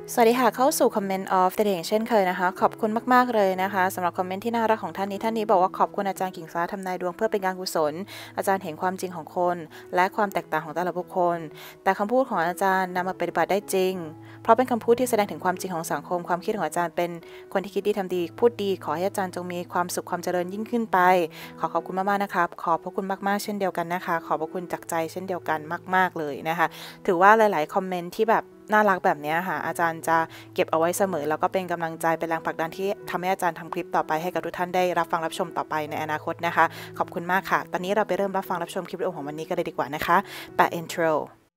สวัสดีค่ะเข้าสู่คอมเมนต์ of the day เช่นเคยนะคะขอบคุณมากๆเลยนะคะสำหรับคอมเมนต์ที่น่ารักของท่านนี้บอกว่าขอบคุณอาจารย์กิ่งฟ้าทำนายดวงเพื่อเป็นการกุศลอาจารย์เห็นความจริงของคนและความแตกต่างของแต่ละบุคคลแต่คำพูดของอาจารย์นำมาปฏิบัติได้จริงเพราะเป็นคำพูดที่แสดงถึงความจริงของสังคมความคิดของอาจารย์เป็นคนที่คิดดีทำดีพูดดีขอให้อาจารย์จงมีความสุขความเจริญยิ่งขึ้นไปขอบคุณมากๆนะครับขอบพระคุณมากๆเช่นเดียวกันนะคะขอบพระคุณจากใจเช่นเดียวกันมากๆเลยนะคะถือว่าหลายๆคอมเมนต์ที่แบบน่ารักแบบนี้ค่ะอาจารย์จะเก็บเอาไว้เสมอแล้วก็เป็นกำลังใจเป็นแรงผลักดันที่ทำให้อาจารย์ทำคลิปต่อไปให้กับทุกท่านได้รับฟังรับชมต่อไปในอนาคตนะคะขอบคุณมากค่ะตอนนี้เราไปเริ่มรับฟังรับชมคลิปวิดีโอของวันนี้กันเลยดีกว่านะคะแปะ intro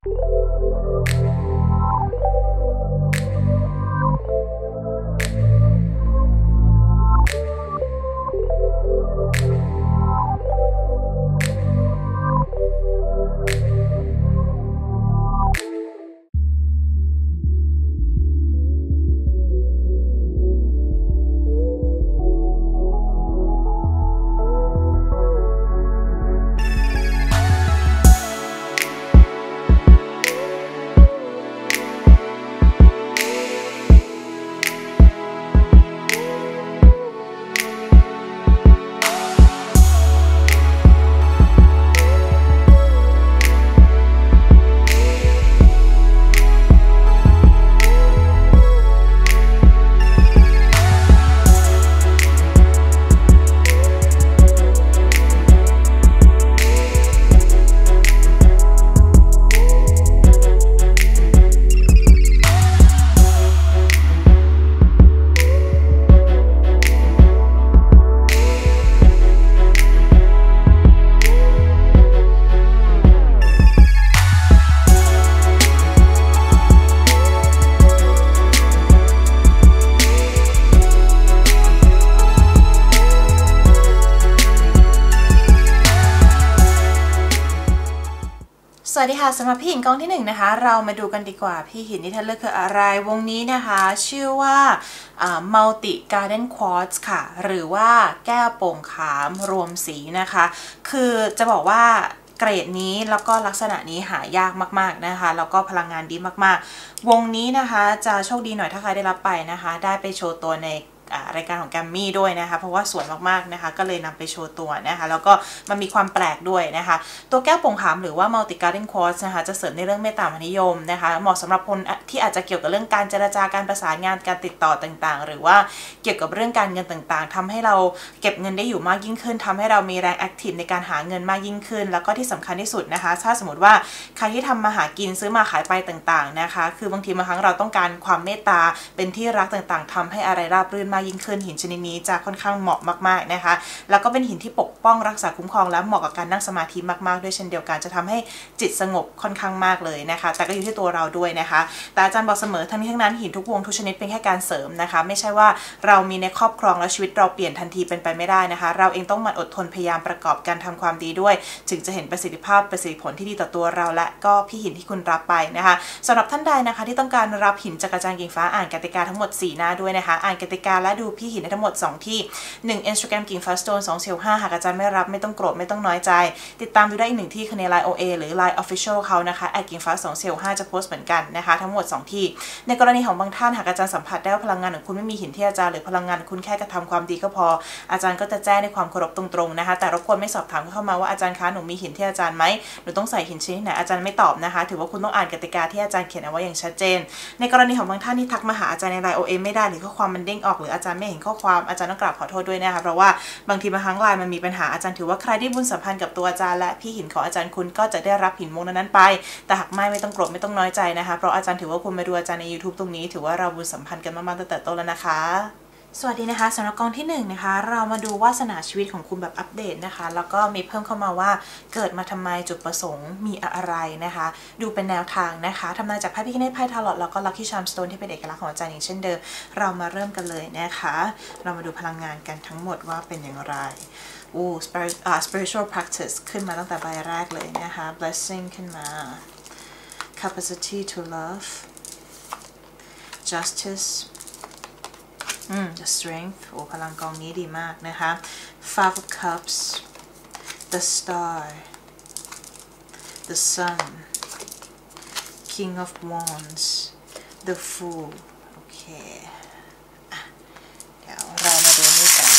สวัสดีค่ะสำหรับพี่หินกองที่1นะคะเรามาดูกันดีกว่าพี่หินที่ท่านเลือกคืออะไรวงนี้นะคะชื่อว่าMulti Garden Quartz ค่ะหรือว่าแก้วโป่งขามรวมสีนะคะคือจะบอกว่าเกรดนี้แล้วก็ลักษณะนี้หายากมากๆนะคะแล้วก็พลังงานดีมากๆวงนี้นะคะจะโชคดีหน่อยถ้าใครได้รับไปนะคะได้ไปโชว์ตัวในรายการของแกมมี่ด้วยนะคะเพราะว่าสวยมากๆนะคะก็เลยนำไปโชว์ตัวนะคะแล้วก็มันมีความแปลกด้วยนะคะตัวแก้วโป่งขามหรือว่า Multi Garden Quartz นะคะจะเสริมในเรื่องเมตตามหานิยมนะคะเหมาะสำหรับคนที่อาจจะเกี่ยวกับเรื่องการเจรจาการประสานงานการติดต่อต่างๆหรือว่าเกี่ยวกับเรื่องการเงินต่างๆทำให้เราเก็บเงินได้อยู่มากยิ่งขึ้นทำให้เรามีแรงแอคทีฟในการหาเงินมากยิ่งขึ้นแล้วก็ที่สำคัญที่สุดนะคะถ้าสมมติว่าใครที่ทำมาหากินซื้อมาขายไปต่างๆนะคะคือบางทีบางครั้งเราต้องการความเมตตาเป็นที่รักต่างๆทำให้อะไรราบรื่นมากยิ่งขึ้นหินชนิดนี้จะค่อนข้างเหมาะมากๆนะคะแล้วก็เป็นหินที่ปกป้องรักษาคุ้มครองและเหมาะกับการนั่งสมาธิมากๆด้วยเช่นเดียวกันจะทำให้จิตสงบค่อนข้างมากเลยนะคะแต่ก็อยู่ที่ตัวเราด้วยนะคะแต่อาจารย์บอกเสมอทั้งนี้ทั้งนั้นหินทุกวงทุกชนิดเป็นแค่การเสริมนะคะไม่ใช่ว่าเรามีในครอบครองแล้วชีวิตเราเปลี่ยนทันทีเป็นไปไม่ได้นะคะเราเองต้องมันอดทนพยายามประกอบการทำความดีด้วยจึงจะเห็นประสิทธิภาพประสิทธิผลที่ดีต่อตัวเราและก็พี่หินที่คุณรับไปนะคะสำหรับท่านใดนะคะที่ต้องการรับหินจากอาจารย์กิ่งฟ้าอ่านกติกาทั้งหมด4หน้าด้วยนะคะอ่านกติกาและดูพี่หินทั้งหมด2ที่1 Instagram กิ่งฟ้า Stone 2 Seal 5หากอาจารย์ไม่รับไม่ต้องโกรธไม่ต้องน้อยใจติดตามดูได้อีก1ที่คือใน Line OA หรือ Line Official เขานะคะกิ่งฟ้า2 Seal 5จะโพสต์เหมือนกันนะคะทั้งหมด2ที่ในกรณีของบางท่านหากอาจารย์สัมผัสได้ว่าพลังงานของคุณไม่มีหินที่อาจารย์หรือพลังงานคุณแค่กระทำความดีก็พออาจารย์ก็จะแจ้งในความเคารพตรงๆนะคะแต่รบกวนไม่สอบถามเข้ามาว่าอาจารย์คะหนูมีหินที่อาจารย์ไหมหนูต้องใส่หินชนิดไหนอาจารย์ไม่ตอบนะคะถือว่าคุณต้องอ่านกติกาที่อาจารย์เขียนเอาไว้อย่างชัดเจนในกรณีของบางท่านที่ทักมาหาอาจารย์ใน Line OA ไม่ได้หรือข้อความมันเด้งออกหรืออาจารย์ไม่เห็นข้อความอาจารย์ต้องกราบขอโทษด้วยนะคะเพราะว่าบางทีบางครั้งไลน์มันมีปัญหาอาจารย์ถือว่าใครที่บุญสัมพันธ์กับตัวอาจารย์และพี่หินของอาจารย์คุณก็จะได้รับหินมงนั้นไปแต่หากไม่ต้องโกรธไม่ต้องน้อยใจนะคะเพราะอาจารย์ถือว่าคุณมาดูอาจารย์ใน YouTube ตรงนี้ถือว่าเราบุญสัมพันธ์กันมากๆตั้งแต่ต้นแล้วนะคะสวัสดีนะคะสำหรับกองที่1นะคะเรามาดูวาสนาชีวิตของคุณแบบอัปเดตนะคะแล้วก็มีเพิ่มเข้ามาว่าเกิดมาทำไมจุดประสงค์มีอะไรนะคะดูเป็นแนวทางนะคะทำนายจากไพ่พิฆเนศไพ่ทาโรตแล้วก็ลัคกี้ชาร์มสโตนที่เป็นเอกลักษณ์ของอาจารย์อย่างเช่นเดิมเรามาเริ่มกันเลยนะคะเรามาดูพลังงานกันทั้งหมดว่าเป็นอย่างไรspiritual practice ขึ้นมาตั้งแต่ใบแรกเลยนะคะ blessing ขึ้นมา capacity to love justice the strength โอ้พลังกองนี้ดีมากนะคะ Five of Cups the Star the Sun King of Wands the Fool เคเดี๋ยวเรามาดูนี่กัน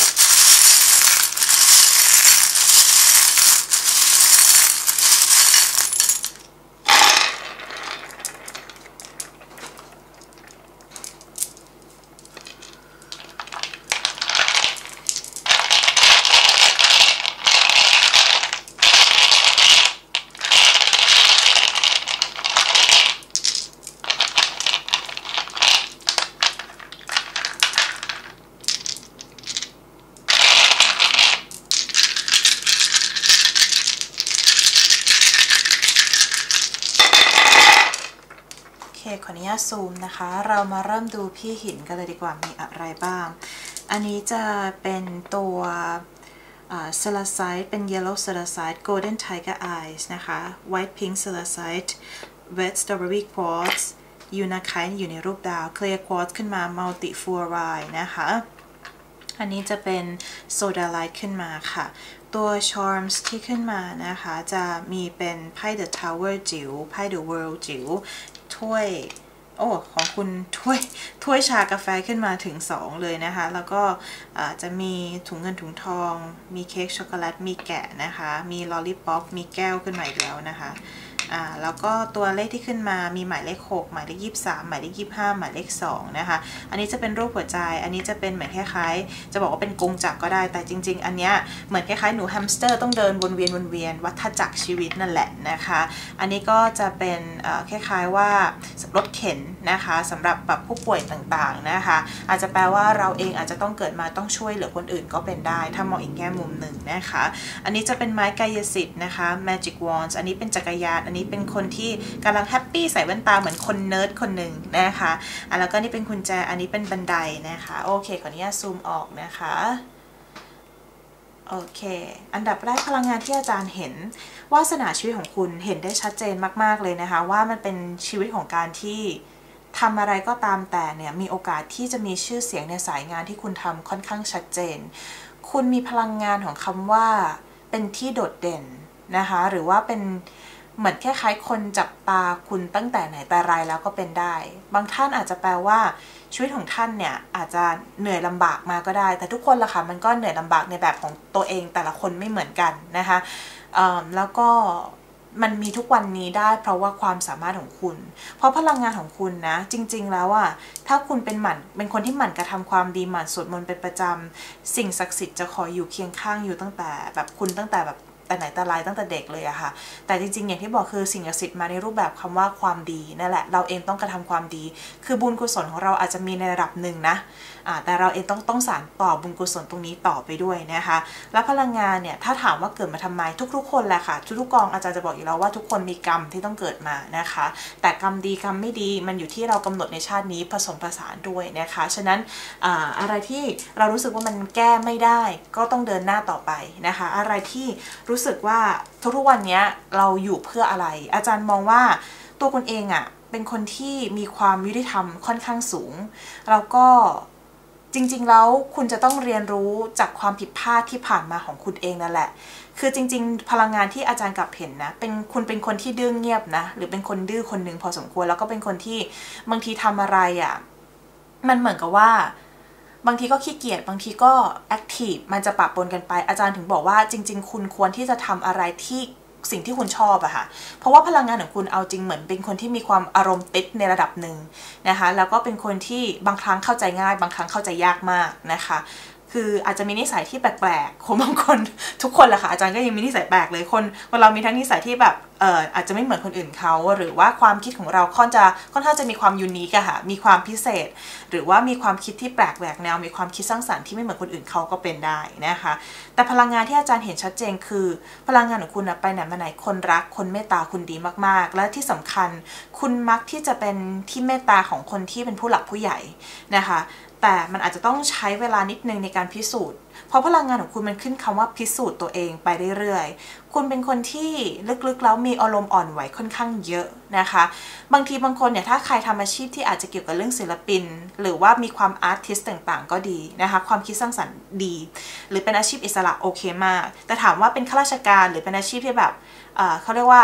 ขออนุญาตซูมนะคะเรามาเริ่มดูพี่หินกันเลยดีกว่ามีอะไรบ้างอันนี้จะเป็นตัวเซลาไซต์เป็น yellow เซลาไซต์ golden tiger eyes นะคะ white pink เซลาไซต์ red strawberry quartz ยูนาไคต์อยู่ในรูปดาว clear quartz ขึ้นมา multi fluoride นะคะอันนี้จะเป็นโซดาไลท์ขึ้นมาค่ะตัว charms ที่ขึ้นมานะคะจะมีเป็นไพ่ the tower จิ๋วไพ่ the world จิ๋วถ้วยของคุณถ้วยชากาแฟขึ้นมาถึง2เลยนะคะแล้วก็จะมีถุงเงินถุงทองมีเค้กช็อกโกแลตมีแกะนะคะมีลอลลี่ป๊อปมีแก้วขึ้นมาอีกแล้วนะคะแล้วก็ตัวเลขที่ขึ้นมามีหมายเลข6หมายเลข23หมายเลข25หมายเลข2นะคะอันนี้จะเป็นรูปหัวใจอันนี้จะเป็นเหมือนคล้ายๆจะบอกว่าเป็นกงจักรก็ได้แต่จริงๆอันเนี้ยเหมือนคล้ายๆหนูแฮมสเตอร์ต้องเดินวนเวียนวัฏจักรชีวิตนั่นแหละนะคะอันนี้ก็จะเป็นคล้ายๆว่ารถเข็นนะคะสำหรับแบบผู้ป่วยต่างๆนะคะอาจจะแปลว่าเราเองอาจจะต้องเกิดมาต้องช่วยเหลือคนอื่นก็เป็นได้ถ้ามองอีกแง่มุมหนึ่งนะคะอันนี้จะเป็นไม้กายสิทธิ์นะคะ Magic Wands อันนี้เป็นจักรยานอันนี้เป็นคนที่กำลังแฮปปี้ใส่แว่นตาเหมือนคนเนิร์ดคนหนึ่งนะคะแล้วก็นี่เป็นกุญแจอันนี้เป็นบันไดนะคะโอเคขออนุญาตซูมออกนะคะโอเคอันดับแรกพลังงานที่อาจารย์เห็นวาสนาชีวิตของคุณเห็นได้ชัดเจนมากๆเลยนะคะว่ามันเป็นชีวิตของการที่ทำอะไรก็ตามแต่เนี่ยมีโอกาสที่จะมีชื่อเสียงในสายงานที่คุณทำค่อนข้างชัดเจนคุณมีพลังงานของคำว่าเป็นที่โดดเด่นนะคะหรือว่าเป็นเหมือนคล้ายๆคนจับตาคุณตั้งแต่ไหนแต่ไรแล้วก็เป็นได้บางท่านอาจจะแปลว่าชีวิตของท่านเนี่ยอาจจะเหนื่อยลำบากมาก็ได้แต่ทุกคนล่ะค่ะมันก็เหนื่อยลำบากในแบบของตัวเองแต่ละคนไม่เหมือนกันนะคะแล้วก็มันมีทุกวันนี้ได้เพราะว่าความสามารถของคุณเพราะพลังงานของคุณนะจริงๆแล้วอ่ะถ้าคุณเป็นคนที่หมั่นกระทำความดีหมั่นสวดมนต์เป็นประจำสิ่งศักดิ์สิทธิ์จะคอยอยู่เคียงข้างอยู่ตั้งแต่แบบคุณตั้งแต่แบบแต่ไหนแต่ไรตั้งแต่เด็กเลยอะค่ะแต่จริงๆอย่างที่บอกคือสิ่งศักดิ์สิทธิ์มาในรูปแบบคำว่าความดีนั่นแหละเราเองต้องกระทำความดีคือบุญกุศลของเราอาจจะมีในระดับหนึ่งนะแต่เราเองต้องสานต่อบุญกุศลตรงนี้ต่อไปด้วยนะคะและพลังงานเนี่ยถ้าถามว่าเกิดมาทำไมทุกๆคนแหละค่ะทุกๆกองอาจารย์จะบอกอยู่แล้วว่าทุกคนมีกรรมที่ต้องเกิดมานะคะแต่กรรมดีกรรมไม่ดีมันอยู่ที่เรากำหนดในชาตินี้ผสมผสานด้วยนะคะฉะนั้นอะไรที่เรารู้สึกว่ามันแก้ไม่ได้ก็ต้องเดินหน้าต่อไปนะคะอะไรที่รู้สึกว่าทุกๆวันนี้เราอยู่เพื่ออะไรอาจารย์มองว่าตัวคุณเองอะเป็นคนที่มีความยุติธรรมค่อนข้างสูงแล้วก็จริงๆแล้วคุณจะต้องเรียนรู้จากความผิดพลาดที่ผ่านมาของคุณเองนั่นแหละคือจริงๆพลังงานที่อาจารย์กลับเห็นนะคุณเป็นคนที่ดื้อเงียบนะหรือเป็นคนดื้อคนหนึ่งพอสมควรแล้วก็เป็นคนที่บางทีทำอะไรอะมันเหมือนกับว่าบางทีก็ขี้เกียจบางทีก็แอคทีฟมันจะปะปนกันไปอาจารย์ถึงบอกว่าจริงๆคุณควรที่จะทำอะไรที่สิ่งที่คุณชอบอะค่ะเพราะว่าพลังงานของคุณเอาจริงเหมือนเป็นคนที่มีความอารมณ์ติดในระดับหนึ่งนะคะแล้วก็เป็นคนที่บางครั้งเข้าใจง่ายบางครั้งเข้าใจยากมากนะคะคืออาจจะมีนิสัยที่แปลกๆคนบางคนทุกคนแหละค่ะอาจารย์ก็ยังมีนิสัยแปลกเลยคนเรามีทั้งนิสัยที่แบบอาจจะไม่เหมือนคนอื่นเขาหรือว่าความคิดของเราค่อนข้างจะมีความยูนิคอะค่ะมีความพิเศษหรือว่ามีความคิดที่แปลกแหวกแนวมีความคิดสร้างสรรค์ที่ไม่เหมือนคนอื่นเขาก็เป็นได้นะคะแต่พลังงานที่อาจารย์เห็นชัดเจนคือพลังงานของคุณไปไหนมาไหนคนรักคนเมตตาคุณดีมากๆและที่สำคัญคุณมักที่จะเป็นที่เมตตาของคนที่เป็นผู้หลักผู้ใหญ่นะคะแต่มันอาจจะต้องใช้เวลานิดนึงในการพิสูจน์เพราะพลังงานของคุณมันขึ้นคำว่าพิสูจน์ตัวเองไปเรื่อยๆคุณเป็นคนที่ลึกๆแล้วมีอารมณ์อ่อนไหวค่อนข้างเยอะนะคะบางทีบางคนเนี่ยถ้าใครทำอาชีพที่อาจจะเกี่ยวกับเรื่องศิลปินหรือว่ามีความอาร์ติสต์ต่างๆก็ดีนะคะความคิดสร้างสรรค์ดีหรือเป็นอาชีพอิสระโอเคมากแต่ถามว่าเป็นข้าราชการหรือเป็นอาชีพที่แบบเขาเรียกว่า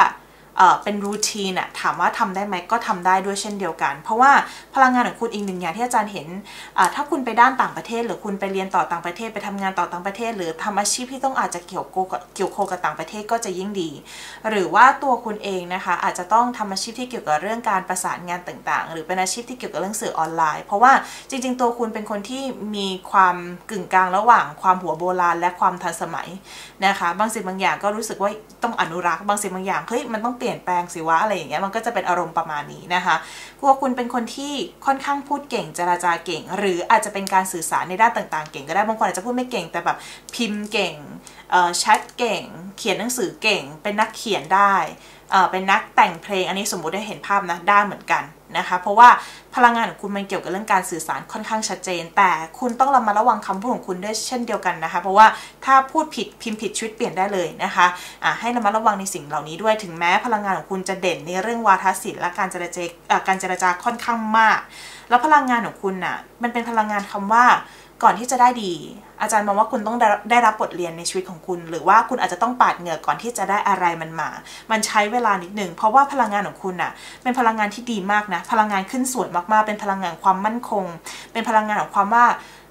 เป็นรูทีนอะถามว่าทำได้ไหมก็ทำได้ด้วยเช่นเดียวกันเพราะว่าพลังงานของคุณอีกหนึ่งอย่างที่อาจารย์เห็นถ้าคุณไปด้านต่างประเทศหรือคุณไปเรียนต่อต่างประเทศไปทำงานต่อต่างประเทศหรือทำอาชีพที่ต้องอาจจะเกี่ยวโคกับต่างประเทศก็จะยิ่งดีหรือว่าตัวคุณเองนะคะอาจจะต้องทำอาชีพที่เกี่ยวกับเรื่องการประสานงานต่างๆหรือเป็นอาชีพที่เกี่ยวกับเรื่องสื่อออนไลน์เพราะว่าจริงๆตัวคุณเป็นคนที่มีความกึ่งกลางระหว่างความหัวโบราณและความทันสมัยนะคะบางสิ่งบางอย่างก็รู้สึกว่าต้องอนุรักษ์บางสิ่งบางอย่างเฮ้ยมันต้องเปลี่ยนแปลงสิวะอะไรอย่างเงี้ยมันก็จะเป็นอารมณ์ประมาณนี้นะคะกลัวคุณเป็นคนที่ค่อนข้างพูดเก่งเจรจาเก่งหรืออาจจะเป็นการสื่อสารในด้านต่างๆเก่งก็ได้บางคนอาจจะพูดไม่เก่งแต่แบบพิมพ์เก่งแชทเก่งเขียนหนังสือเก่งเป็นนักเขียนได้เป็นนักแต่งเพลงอันนี้สมมุติได้เห็นภาพนะได้เหมือนกันนะคะเพราะว่าพลังงานของคุณมันเกี่ยวกับเรื่องการสื่อสารค่อนข้างชัดเจนแต่คุณต้องระมัดระวังคำพูดของคุณด้วยเช่นเดียวกันนะคะเพราะว่าถ้าพูดผิดพิมพ์ผิดชีวิตเปลี่ยนได้เลยนะคะให้ระมัดระวังในสิ่งเหล่านี้ด้วยถึงแม้พลังงานของคุณจะเด่นในเรื่องวาทศิลป์และการเจรจาค่อนข้างมากแล้วพลังงานของคุณน่ะมันเป็นพลังงานคำว่าก่อนที่จะได้ดีอาจารย์มองว่าคุณต้องได้รับบทเรียนในชีวิตของคุณหรือว่าคุณอาจจะต้องปาดเหงื่อก่อนที่จะได้อะไรมันใช้เวลานิดหนึ่งเพราะว่าพลังงานของคุณน่ะเป็นพลังงานที่ดีมากนะพลังงานขึ้นสวยมากๆเป็นพลังงานความมั่นคงเป็นพลังงานของความว่า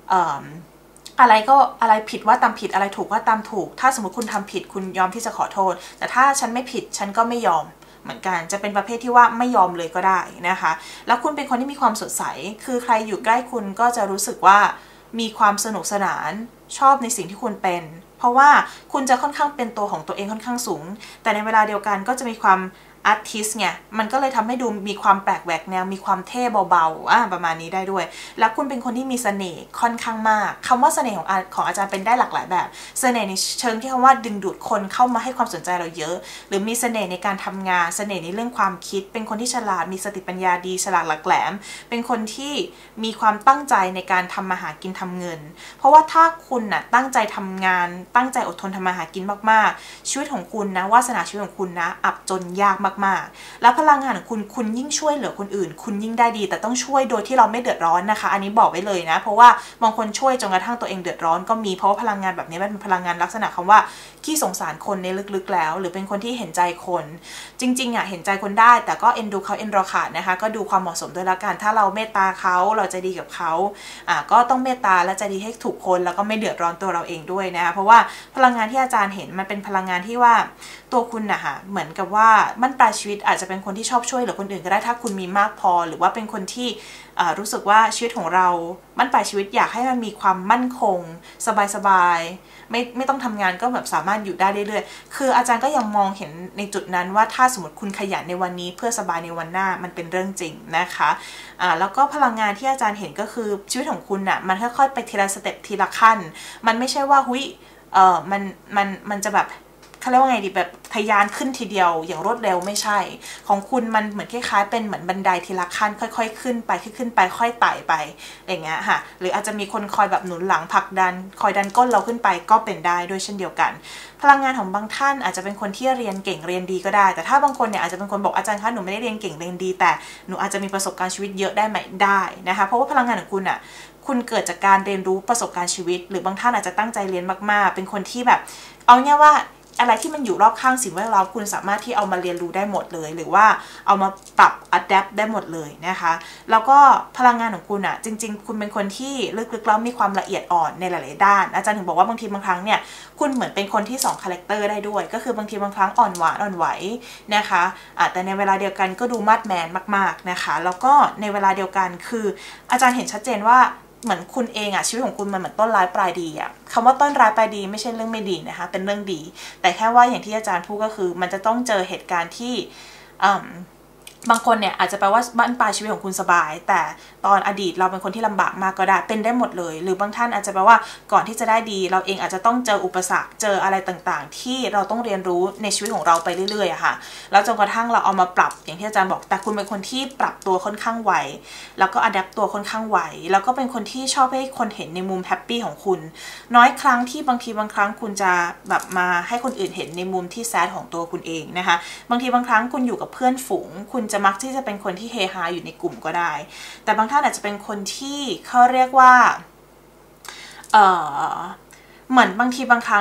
อะไรผิดว่าตามผิดอะไรถูกว่าตามถูกถ้าสมมติคุณทำผิดคุณยอมที่จะขอโทษแต่ถ้าฉันไม่ผิดฉันก็ไม่ยอมเหมือนกันจะเป็นประเภทที่ว่าไม่ยอมเลยก็ได้นะคะแล้วคุณเป็นคนที่มีความสดใสคือใครอยู่ใกล้คุณก็จะรู้สึกว่ามีความสนุกสนานชอบในสิ่งที่คุณเป็นเพราะว่าคุณจะค่อนข้างเป็นตัวของตัวเองค่อนข้างสูงแต่ในเวลาเดียวกันก็จะมีความอาร์ติสต์ไงมันก็เลยทำให้ดูมีความแปลกแหวกแนวมีความเท่เบาๆประมาณนี้ได้ด้วยแล้วคุณเป็นคนที่มีเสน่ห์ค่อนข้างมากคำว่าเสน่ห์ของอาจารย์เป็นได้หลากหลายแบบเสน่ห์ในเชิงที่คำว่าดึงดูดคนเข้ามาให้ความสนใจเราเยอะหรือมีเสน่ห์ในการทำงานเสน่ห์ในเรื่องความคิดเป็นคนที่ฉลาดมีสติปัญญาดีฉลาดหลักแหลมเป็นคนที่มีความตั้งใจในการทำมาหากินทำเงินเพราะว่าถ้าคุณน่ะตั้งใจทำงานตั้งใจอดทนทำมาหากินมากๆชีวิตของคุณนะวาสนาชีวิตของคุณนะอับจนยากมากๆแล้วพลังงานของคุณยิ่งช่วยเหลือคนอื่นคุณยิ่งได้ดีแต่ต้องช่วยโดยที่เราไม่เดือดร้อนนะคะอันนี้บอกไว้เลยนะเพราะว่าบางคนช่วยจนกระทั่งตัวเองเดือดร้อนก็มีเพราะว่าพลังงานแบบนี้มันเป็นพลังงานลักษณะคำว่าขี้สงสารคนในลึกๆแล้วหรือเป็นคนที่เห็นใจคนจริงๆเห็นใจคนได้แต่ก็เอ็นดูเขาเอ็นรอขาดนะคะก็ดูความเหมาะสมด้วยละกันถ้าเราเมตตาเขาเราจะดีกับเขาก็ต้องเมตตาและจะดีให้ถูกคนแล้วก็ไม่เดือดร้อนตัวเราเองด้วยนะคะเพราะว่าพลังงานที่อาจารย์เห็นมันเป็นพลังงานที่ว่าตัวคุณนะคะเหมือนกับว่ามั่นปลายชีวิตอาจจะเป็นคนที่ชอบช่วยเหลือคนอื่นก็ได้ถ้าคุณมีมากพอหรือว่าเป็นคนที่รู้สึกว่าชีวิตของเรามั่นปลายชีวิตอยากให้มันมีความมั่นคงสบายๆไม่ต้องทำงานก็แบบสามารถอยู่ได้เรื่อยๆคืออาจารย์ก็ยังมองเห็นในจุดนั้นว่าถ้าสมมติคุณขยันในวันนี้เพื่อสบายในวันหน้ามันเป็นเรื่องจริงนะคะแล้วก็พลังงานที่อาจารย์เห็นก็คือชีวิตของคุณมันค่อยๆไปทีละสเต็ปทีละขั้นมันไม่ใช่ว่ามันจะแบบเขาเรียกว่าไงดีแบบทะยานขึ้นทีเดียวอย่างรวดเร็วไม่ใช่ของคุณมันเหมือนคล้ายๆเป็นเหมือนบันไดทีละขั้นค่อยๆขึ้นไปค่อยไต่ไปอย่างเงี้ยค่ะหรืออาจจะมีคนคอยแบบหนุนหลังผลักดันคอยดันก้นเราขึ้นไปก็เป็นได้ด้วยเช่นเดียวกันพลังงานของบางท่านอาจจะเป็นคนที่เรียนเก่งเรียนดีก็ได้แต่ถ้าบางคนเนี่ยอาจจะเป็นคนบอกอาจารย์คะหนูไม่ได้เรียนเก่งเรียนดีแต่หนูอาจจะมีประสบการณ์ชีวิตเยอะได้ไหมได้นะคะเพราะว่าพลังงานของคุณคุณเกิดจากการเรียนรู้ประสบการณ์ชีวิตหรือบางท่านอาจจะตั้งใจเรียนมากๆเป็นคนที่แบบเอาง่ายว่าอะไรที่มันอยู่รอบข้างสิ่งแวดล้อมคุณสามารถที่เอามาเรียนรู้ได้หมดเลยหรือว่าเอามาปรับอัดแอปได้หมดเลยนะคะแล้วก็พลังงานของคุณจริงๆคุณเป็นคนที่ลึกๆแล้วมีความละเอียดอ่อนในหลายๆด้านอาจารย์ถึงบอกว่าบางทีบางครั้งเนี่ยคุณเหมือนเป็นคนที่2คาแรคเตอร์ได้ด้วยก็คือบางทีบางครั้งอ่อนหวานอ่อนไหวนะคะแต่ในเวลาเดียวกันก็ดูมาดแมนมากๆนะคะแล้วก็ในเวลาเดียวกันคืออาจารย์เห็นชัดเจนว่าเหมือนคุณเองชีวิตของคุณมันเหมือนต้นร้ายปลายดีคำว่าต้นร้ายปลายดีไม่ใช่เรื่องไม่ดีนะคะเป็นเรื่องดีแต่แค่ว่าอย่างที่อาจารย์พูดก็คือมันจะต้องเจอเหตุการณ์ที่บางคนเนี่ยอาจจะแปลว่าบ้านปลายชีวิตของคุณสบายแต่ตอนอดีตเราเป็นคนที่ลำบากมากก็ได้เป็นได้หมดเลยหรือบางท่านอาจจะแปลว่าก่อนที่จะได้ดีเราเองอาจจะต้องเจออุปสรรคเจออะไรต่างๆที่เราต้องเรียนรู้ในชีวิตของเราไปเรื่อยๆค่ะแล้วจนกระทั่งเราเอามาปรับอย่างที่อาจารย์บอกแต่คุณเป็นคนที่ปรับตัวค่อนข้างไวแล้วก็อัดแอปตัวค่อนข้างไวแล้วก็เป็นคนที่ชอบให้คนเห็นในมุมแฮปปี้ของคุณน้อยครั้งที่บางครั้งคุณจะแบบมาให้คนอื่นเห็นในมุมที่แซดของตัวคุณเองนะคะบางทีบางครั้งคุณอยู่กับเพื่อนฝูงคุณจะมักที่จะเป็นคนที่เฮฮาอยู่ในกลุ่มก็ได้แต่บางท่านอาจจะเป็นคนที่เขาเรียกว่าเหมือนบางทีบางครั้ง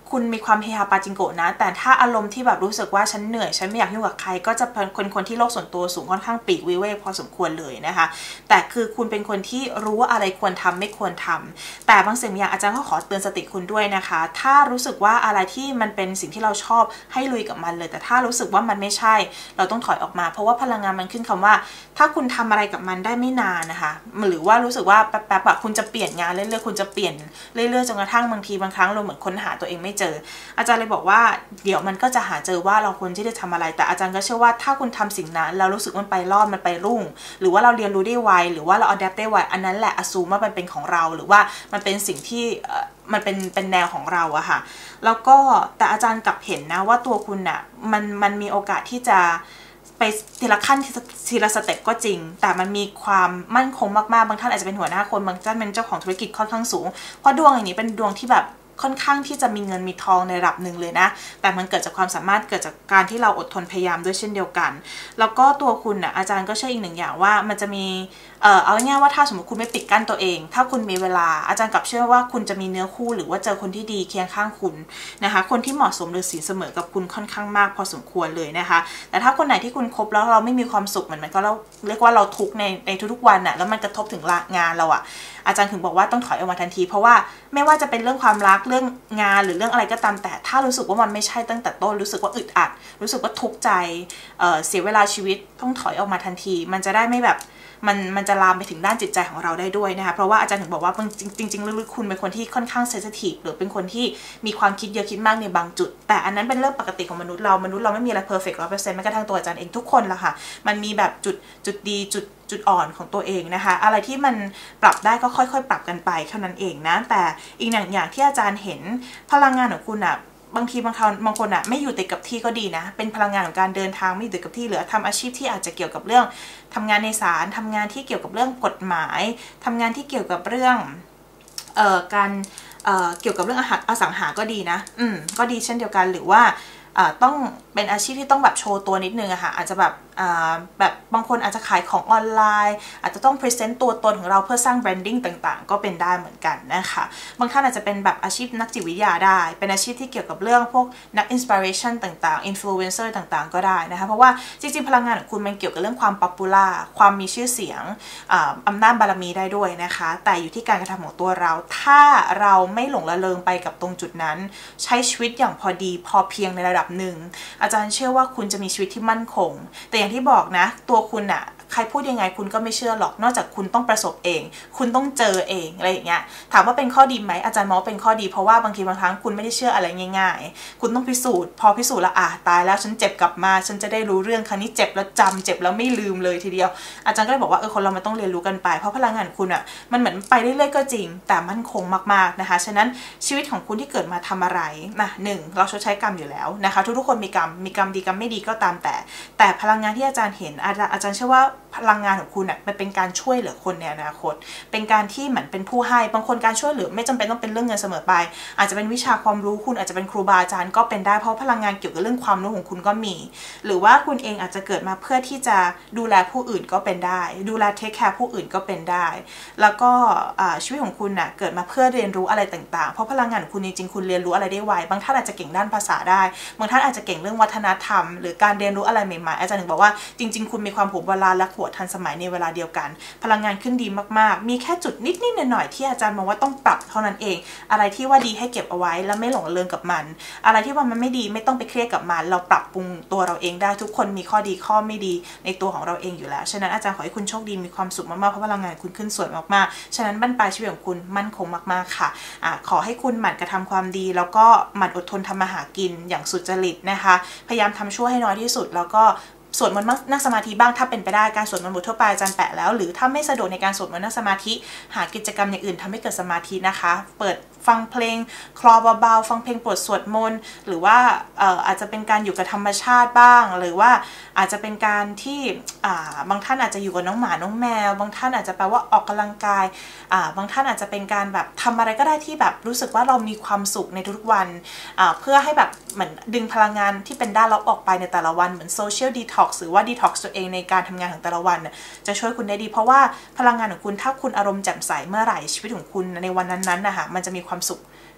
คุณมีความเฮฮาปาจิงโกะนะแต่ถ้าอารมณ์ที่แบบรู้สึกว่าฉันเหนื่อยฉันไม่อยากยุ่งกับใครก็จะเป็นคนที่โลกส่วนตัวสูงค่อนข้างปีกวิเวกพอสมควรเลยนะคะแต่คือคุณเป็นคนที่รู้ว่าอะไรควรทำไม่ควรทำแต่บางสิ่งอย่างอาจารย์ก็ขอเตือนสติคุณด้วยนะคะถ้ารู้สึกว่าอะไรที่มันเป็นสิ่งที่เราชอบให้ลุยกับมันเลยแต่ถ้ารู้สึกว่ามันไม่ใช่เราต้องถอยออกมาเพราะว่าพลังงานมันขึ้นคำว่าถ้าคุณทำอะไรกับมันได้ไม่นานนะคะหรือว่ารู้สึกว่าแป๊บๆคุณจะเปลี่ยนงานเรื่อยๆคุณจะเปลี่ยนเรื่อยๆจนกระทั่งบางทีบางครั้งเราเหมือนค้นหาตัวเองไม่เจออาจารย์เลยบอกว่าเดี๋ยวมันก็จะหาเจอว่าเราควรที่จะทำอะไรแต่อาจารย์ก็เชื่อว่าถ้าคุณทำสิ่งนั้นเรารู้สึกมันไปรอดมันไปรุ่งหรือว่าเราเรียนรู้ได้ไวหรือว่าเราอัดแอปได้ไวอันนั้นแหละอซูมว่ามันเป็นของเราหรือว่ามันเป็นสิ่งที่มันเป็นแนวของเราอะค่ะแล้วก็แต่อาจารย์กลับเห็นนะว่าตัวคุณอะมันมีโอกาสที่จะไปทีละขั้นทีละสเต็ปก็จริงแต่มันมีความมั่นคงมากๆบางท่านอาจจะเป็นหัวหน้าคนบางท่านเป็นเจ้าของธุรกิจค่อนข้างสูงเพราะดวงอย่างนี้เป็นดวงที่แบบค่อนข้างที่จะมีเงินมีทองในระดับหนึ่งเลยนะแต่มันเกิดจากความสามารถเกิดจากการที่เราอดทนพยายามด้วยเช่นเดียวกันแล้วก็ตัวคุณนะอาจารย์ก็เชื่ออีกหนึ่งอย่างว่ามันจะมีเอาง่ายๆว่าถ้าสมมติคุณไม่ปิดกั้นตัวเองถ้าคุณมีเวลาอาจารย์กลับเชื่อว่าคุณจะมีเนื้อคู่หรือว่าเจอคนที่ดีเคียงข้างคุณนะคะคนที่เหมาะสมหรือสีเสมอกับคุณค่อนข้างมากพอสมควรเลยนะคะแต่ถ้าคนไหนที่คุณคบแล้วเราไม่มีความสุขเหมือนมันก็เราเรียกว่าเราทุกข์ในทุกๆวันน่ะแล้วมันกระทบถึงงานเราอะอาจารย์ถึงบอกว่าต้องถอยออกมาทันทีเพราะว่าไม่ว่าจะเป็นเรื่องความรักเรื่องงานหรือเรื่องอะไรก็ตามแต่ถ้ารู้สึกว่ามันไม่ใช่ตั้งแต่ต้นรู้สึกว่าอึดอัดรู้สึกว่าทุกข์ใจเสียเวลาชีวิตต้องถอยออกมาทันทีมันจะได้ไม่แบบมันจะลามไปถึงด้านจิตใจของเราได้ด้วยนะคะเพราะว่าอาจารย์ถึงบอกว่าจริงลึกๆคุณเป็นคนที่ค่อนข้างเซนซิทีฟหรือเป็นคนที่มีความคิดเยอะคิดมากในบางจุดแต่อันนั้นเป็นเรื่องปกติของมนุษย์เราไม่มีอะไรเพอร์เฟกต์100%แม้กระทั่งตัวอาจารย์เองทุกคนละค่ะมันมีแบบจุดดีจุดอ่อนของตัวเองนะคะอะไรที่มันปรับได้ก็ค่อยๆปรับกันไปเท่านั้นเองนะแต่อีกอย่างที่อาจารย์เห็นพลังงานของคุณอะบางทีบางคนอ่ะไม่อยู่ติดกับที่ก็ดีนะเป็นพลังงานของการเดินทางไม่อยู่ติดกับที่หรือทำอาชีพที่อาจจะเกี่ยวกับเรื่องทำงานในศาลทำงานที่เกี่ยวกับเรื่องกฎหมายทำงานที่เกี่ยวกับเรื่องการเกี่ยวกับเรื่องอสังหาก็ดีนะก็ดีเช่นเดียวกันหรือว่าต้องเป็นอาชีพที่ต้องแบบโชว์ตัวนิดนึงอะค่ะอาจจะแบบบางคนอาจจะขายของออนไลน์อาจจะต้องพรีเซนต์ตัวตนของเราเพื่อสร้างแบรนดิ้งต่างๆก็เป็นได้เหมือนกันนะคะบางท่านอาจจะเป็นแบบอาชีพนักจิตวิทยาได้เป็นอาชีพที่เกี่ยวกับเรื่องพวกนักอินสปิเรชันต่างๆอินฟลูเอนเซอร์ต่างๆก็ได้นะคะเพราะว่าจริงๆพลังงานของคุณมันเกี่ยวกับเรื่องความป๊อปปูล่าความมีชื่อเสียงอำนาจบารมีได้ด้วยนะคะแต่อยู่ที่การกระทำของตัวเราถ้าเราไม่หลงละเลงไปกับตรงจุดนั้นใช้ชีวิตอย่างพอดีพอเพียงในระดับหนึ่งอาจารย์เชื่อว่าคุณจะมีชีวิตที่มั่นคงแต่อย่างที่บอกนะตัวคุณอะใครพูดยังไงคุณก็ไม่เชื่อหรอกนอกจากคุณต้องประสบเองคุณต้องเจอเองอะไรอย่างเงี้ยถามว่าเป็นข้อดีไหมอาจารย์มองว่าเป็นข้อดีเพราะว่าบางทีบางครั้งคุณไม่ได้เชื่ออะไรง่ายๆคุณต้องพิสูจน์พอพิสูจน์แล้วตายแล้วฉันเจ็บกลับมาฉันจะได้รู้เรื่องครั้งนี้เจ็บแล้วจำเจ็บแล้วไม่ลืมเลยทีเดียวอาจารย์ก็เลยบอกว่าคนเรามันต้องเรียนรู้กันไปเพราะพลังงานคุณอะมันเหมือนไปเรื่อยๆก็จริงแต่มั่นคงมากๆนะคะฉะนั้นชีวิตของคุณที่เกิดมาทำอะไรนะเราชดใช้กรรมอยู่แล้วนะคะทุกๆคนมีกรรมดีกรรมไม่ดีก็ตามแต่พลังงานที่อาจารย์เห็นอาจารย์เชื่อว่าพลังงานของคุณอ่ะมันเป็นการช่วยเหลือคนในอนาคตเป็นการที่เหมือนเป็นผู้ให้บางคนการช่วยเหลือไม่จำเป็นต้องเป็นเรื่องเงินเสมอไปอาจจะเป็นวิชาความรู้คุณอาจจะเป็นครูบาอาจารย์ก็เป็นได้เพราะพลังงานเกี่ยวกับเรื่องความรู้ของคุณก็มี หรือว่าคุณเองอาจจะเกิดมาเพื่อที่จะดูแลผู้อื่นก็เป็นได้ดูแลเทคแคร์ผู้อื่นก็เป็นได้แล้วก็ชีวิตของคุณน่ะเกิดมาเพื่อเรียนรู้อะไรต่างๆเพราะพลังงานของคุณจริงๆคุณเรียนรู้อะไรได้ไวบางท่านอาจจะเก่งด้านภาษาได้บางท่านอาจจะเก่งเรื่องวัฒนธรรมหรือการเรียนรู้อะไรใหม่ๆอาจารย์ถึงบอกว่าจริงๆคุณมีความหัวโบราณและหัวทันสมัยในเวลาเดียวกันพลังงานขึ้นดีมากๆมีแค่จุดนิดๆหน่อยๆที่อาจารย์มองว่าต้องปรับเท่านั้นเองอะไรที่ว่าดีให้เก็บเอาไว้แล้วไม่หลงระเริงกับมันอะไรที่ว่ามันไม่ดีไม่ต้องไปเครียดกับมันเราปรับปรุงตัวเราเองได้ทุกคนมีข้อดีข้อไม่ดีในตัวของเราเองอยู่แล้วฉะนั้นอาจารย์ขอให้คุณโชคดีมีความสุขมากๆเพราะพลังงานคุณขึ้นสวยมากๆฉะนั้นบั้นปลายชีวิตของคุณมั่นคงมากๆค่ะขอให้คุณหมั่นกระทำความดีแล้วก็หมั่นอดทนทำมาหากินอย่างสุจริตนะคะพยายามทำชั่วให้น้อยที่สุดแล้วก็สวดมนต์นั่งสมาธิบ้างถ้าเป็นไปได้การสวดมนต์บททั่วไปอาจารย์แปะแล้วหรือถ้าไม่สะดวกในการสวดมนต์นั่งสมาธิหากิจกรรมอย่างอื่นทำให้เกิดสมาธินะคะเปิดฟังเพลงคลอเบาๆฟังเพลงโปรดสวดมนต์หรือว่าอาจจะเป็นการอยู่กับธรรมชาติบ้างหรือว่าอาจจะเป็นการที่บางท่านอาจจะอยู่กับน้องหมาน้องแมวบางท่านอาจจะแปลว่าออกกำลังกายบางท่านอาจจะเป็นการแบบทำอะไรก็ได้ที่แบบรู้สึกว่าเรามีความสุขในทุกๆวันเพื่อให้แบบเหมือนดึงพลังงานที่เป็นด้านลบออกไปในแต่ละวันเหมือนโซเชียลดีท็อกซ์หรือว่าดีท็อกซ์ตัวเองในการทำงานของแต่ละวันจะช่วยคุณได้ดีเพราะว่าพลังงานของคุณถ้าคุณอารมณ์แจ่มใสเมื่อไหร่ชีวิตของคุณในวันนั้นๆนะคะมันจะมีความสุข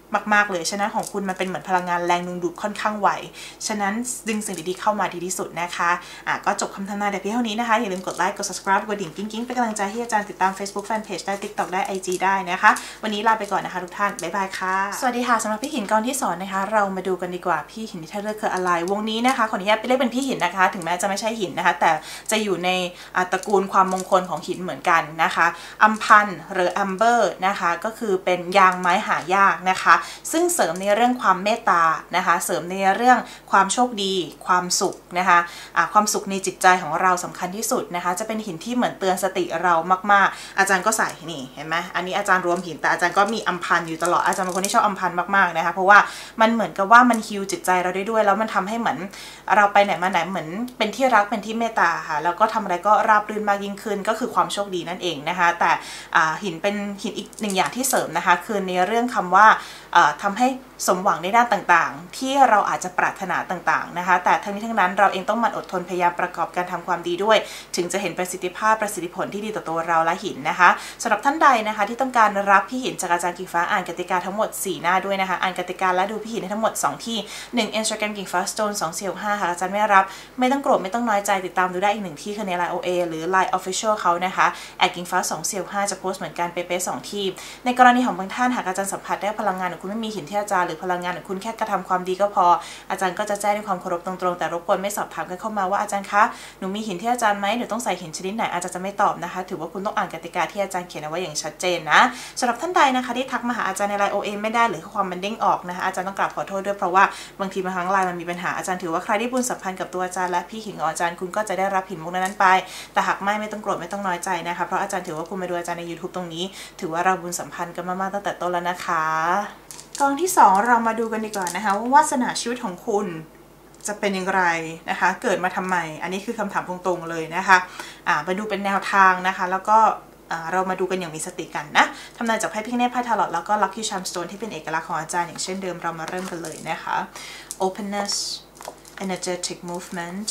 มากๆเลยฉะนั้นของคุณมันเป็นเหมือนพลังงานแรงดึงดูดค่อนข้างไวฉะนั้นดึงสิ่งดีๆเข้ามาดีที่สุดนะคะก็จบคำทำนายแต่เพียงเท่านี้นะคะอย่าลืมกดไลค์กด subscribe กดดิ่งกิ๊งๆเป็นกำลังใจให้อาจารย์ติดตาม Facebook Fanpage ได้ TikTok ได้ IG ได้นะคะวันนี้ลาไปก่อนนะคะทุกท่านบ๊ายบายค่ะสวัสดีค่ะสำหรับพี่หินกรที่สอนนะคะเรามาดูกันดีกว่าพี่หินที่ท่านเลือกคืออะไรวงนี้นะคะขออนุญาตเรียกเป็นพี่หินนะคะถึงแม้จะไม่ใช่หินนะคะแต่จะอยู่ในตระกูลความมงคลของหินเหมือนกันนะคะอัมพันธ์หรืออัมเบอร์นะคะก็คือเป็นยางไม้หายากนะคะซึ่งเสริมในเรื่องความเมตตานะคะเสริมในเรื่องความโชคดีความสุขนะคะความสุขในจิตใจของเราสำคัญที่สุดนะคะจะเป็นหินที่เหมือนเตือนสติเรามากๆอาจารย์ก็ใส่นี่เห็นไหมอันนี้อาจารย์รวมหินแต่อาจารย์ก็มีอัมพันธ์อยู่ตลอดอาจารย์เป็นคนที่ชอบอัมพันธ์มากๆนะคะเพราะว่ามันเหมือนกับว่ามันฮีลจิตใจเราได้ด้วยแล้วมันทำให้เหมือนเราไปไหนมาไหนเหมือนเป็นที่รักเป็นที่เมตตาค่ะแล้วก็ทำอะไรก็ราบรื่นมากยิ่งขึ้นก็คือความโชคดีนั่นเองนะคะแต่หินเป็นหินอีกหนึ่งอย่างที่เสริมนะคะคือในเรื่องคำว่าทำให้สมหวังในด้านต่างๆที่เราอาจจะปรารถนาต่างๆนะคะแต่ทั้งนี้ทั้งนั้นเราเองต้องหมั่นอดทนพยายามประกอบการทำความดีด้วยถึงจะเห็นประสิทธิภาพประสิทธิผลที่ดีต่อตัวเราและหินนะคะสำหรับท่านใดนะคะที่ต้องการรับพี่หินจากอาจารย์กิ่งฟ้าอ่านกติกาทั้งหมด4หน้าด้วยนะคะอ่านกติกาและดูพี่หินทั้งหมด2ที่1 Instagram กิ่งฟ้า Stone 2465ค่ะอาจารย์ไม่รับไม่ต้องโกรธไม่ต้องน้อยใจติดตามดูได้อีก1ที่คือใน Line OA หรือ Line Official เขานะคะกิ่งฟ้า2465จะโพสต์เหมือนกันเป๊ะๆ2ที่ในกรณีของบางท่านหากอาจารย์สัมผัสได้พลังงานของคุณไม่มีหินที่อาจารย์หรือพลังงานของคุณแค่กระทำความดีก็พออาจารย์ก็จะแจ้งด้วยความเคารพตรงๆแต่รบกวนไม่สอบถามกันเข้ามาว่าอาจารย์คะหนูมีหินที่อาจารย์ไหมหนูต้องใส่หินชนิดไหนอาจารย์จะไม่ตอบนะคะถือว่าคุณต้องอ่านกติกาที่อาจารย์เขียนเอาไว้อย่างชัดเจนนะสำหรับท่านใดนะคะที่ทักมาหาอาจารย์ใน Line OA ไม่ได้หรือข้อความมันเด้งออกนะคะอาจารย์ต้องกราบขอโทษด้วยเพราะว่าบางทีบางครั้งไลน์มันมีปัญหาอาจารย์ถือว่าใครได้บุญสัมพันธ์กับตัวอาจารย์และพี่หินของอาจารย์คุณก็จะได้รับหินมุกนั้นไปแต่หากไม่ต้องโกรธไม่ต้องน้อยใจนะคะเพราะอาจารย์ถือว่าคุณมาดูอาจารย์ใน YouTube ตรงนี้ถือว่าเราบุญสัมพันธ์กันมากๆตั้งแต่ต้นแล้วนะคะกองที่2เรามาดูกันดีกว่านะคะว่าวาสนาชีวิตของคุณจะเป็นอย่างไรนะคะเกิดมาทำไมอันนี้คือคำถามตรงๆเลยนะคะมาดูเป็นแนวทางนะคะแล้วก็เรามาดูกันอย่างมีสติกันนะทำนายจากไพ่พิฆเนศไพ่ทาโร่แล้วก็ Lucky Charm Stone ที่เป็นเอกลักษณ์ของอาจารย์อย่างเช่นเดิมเรามาเริ่มกันเลยนะคะ Openness Energetic Movement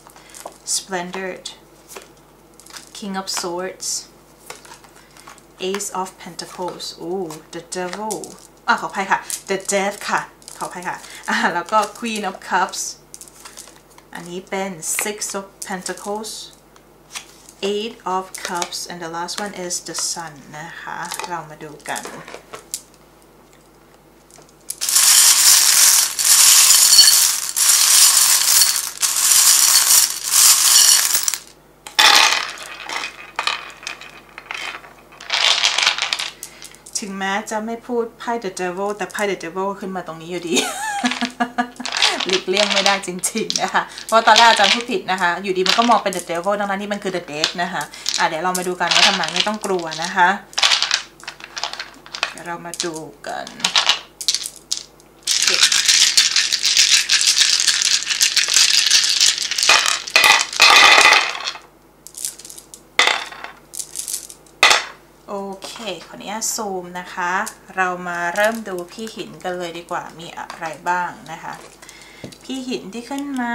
Splendid King of Swords Ace of Pentacles The Devilขออภัยค่ะ The Death ค่ะขออภัยค่ะแล้วก็ Queen of Cups อันนี้เป็น Six of Pentacles Eight of Cups and the last one is the Sun นะคะเรามาดูกันถึงแม้จะไม่พูดไพ่ The Devil แต่ไพ่ The Devil ขึ้นมาตรงนี้อยู่ดี หลีกเลี่ยงไม่ได้จริงๆนะคะเพราะตอนแรกอาจารย์พูดผิดนะคะอยู่ดีมันก็มองเป็น The Devil ดังนั้นนี่มันคือ The Death นะคะเดี๋ยวเรามาดูกันว่าทำไมไม่ต้องกลัวนะคะเดี๋ยวเรามาดูกันโอเคขออนุญาตซูมนะคะเรามาเริ่มดูพี่หินกันเลยดีกว่ามีอะไรบ้างนะคะพี่หินที่ขึ้นมา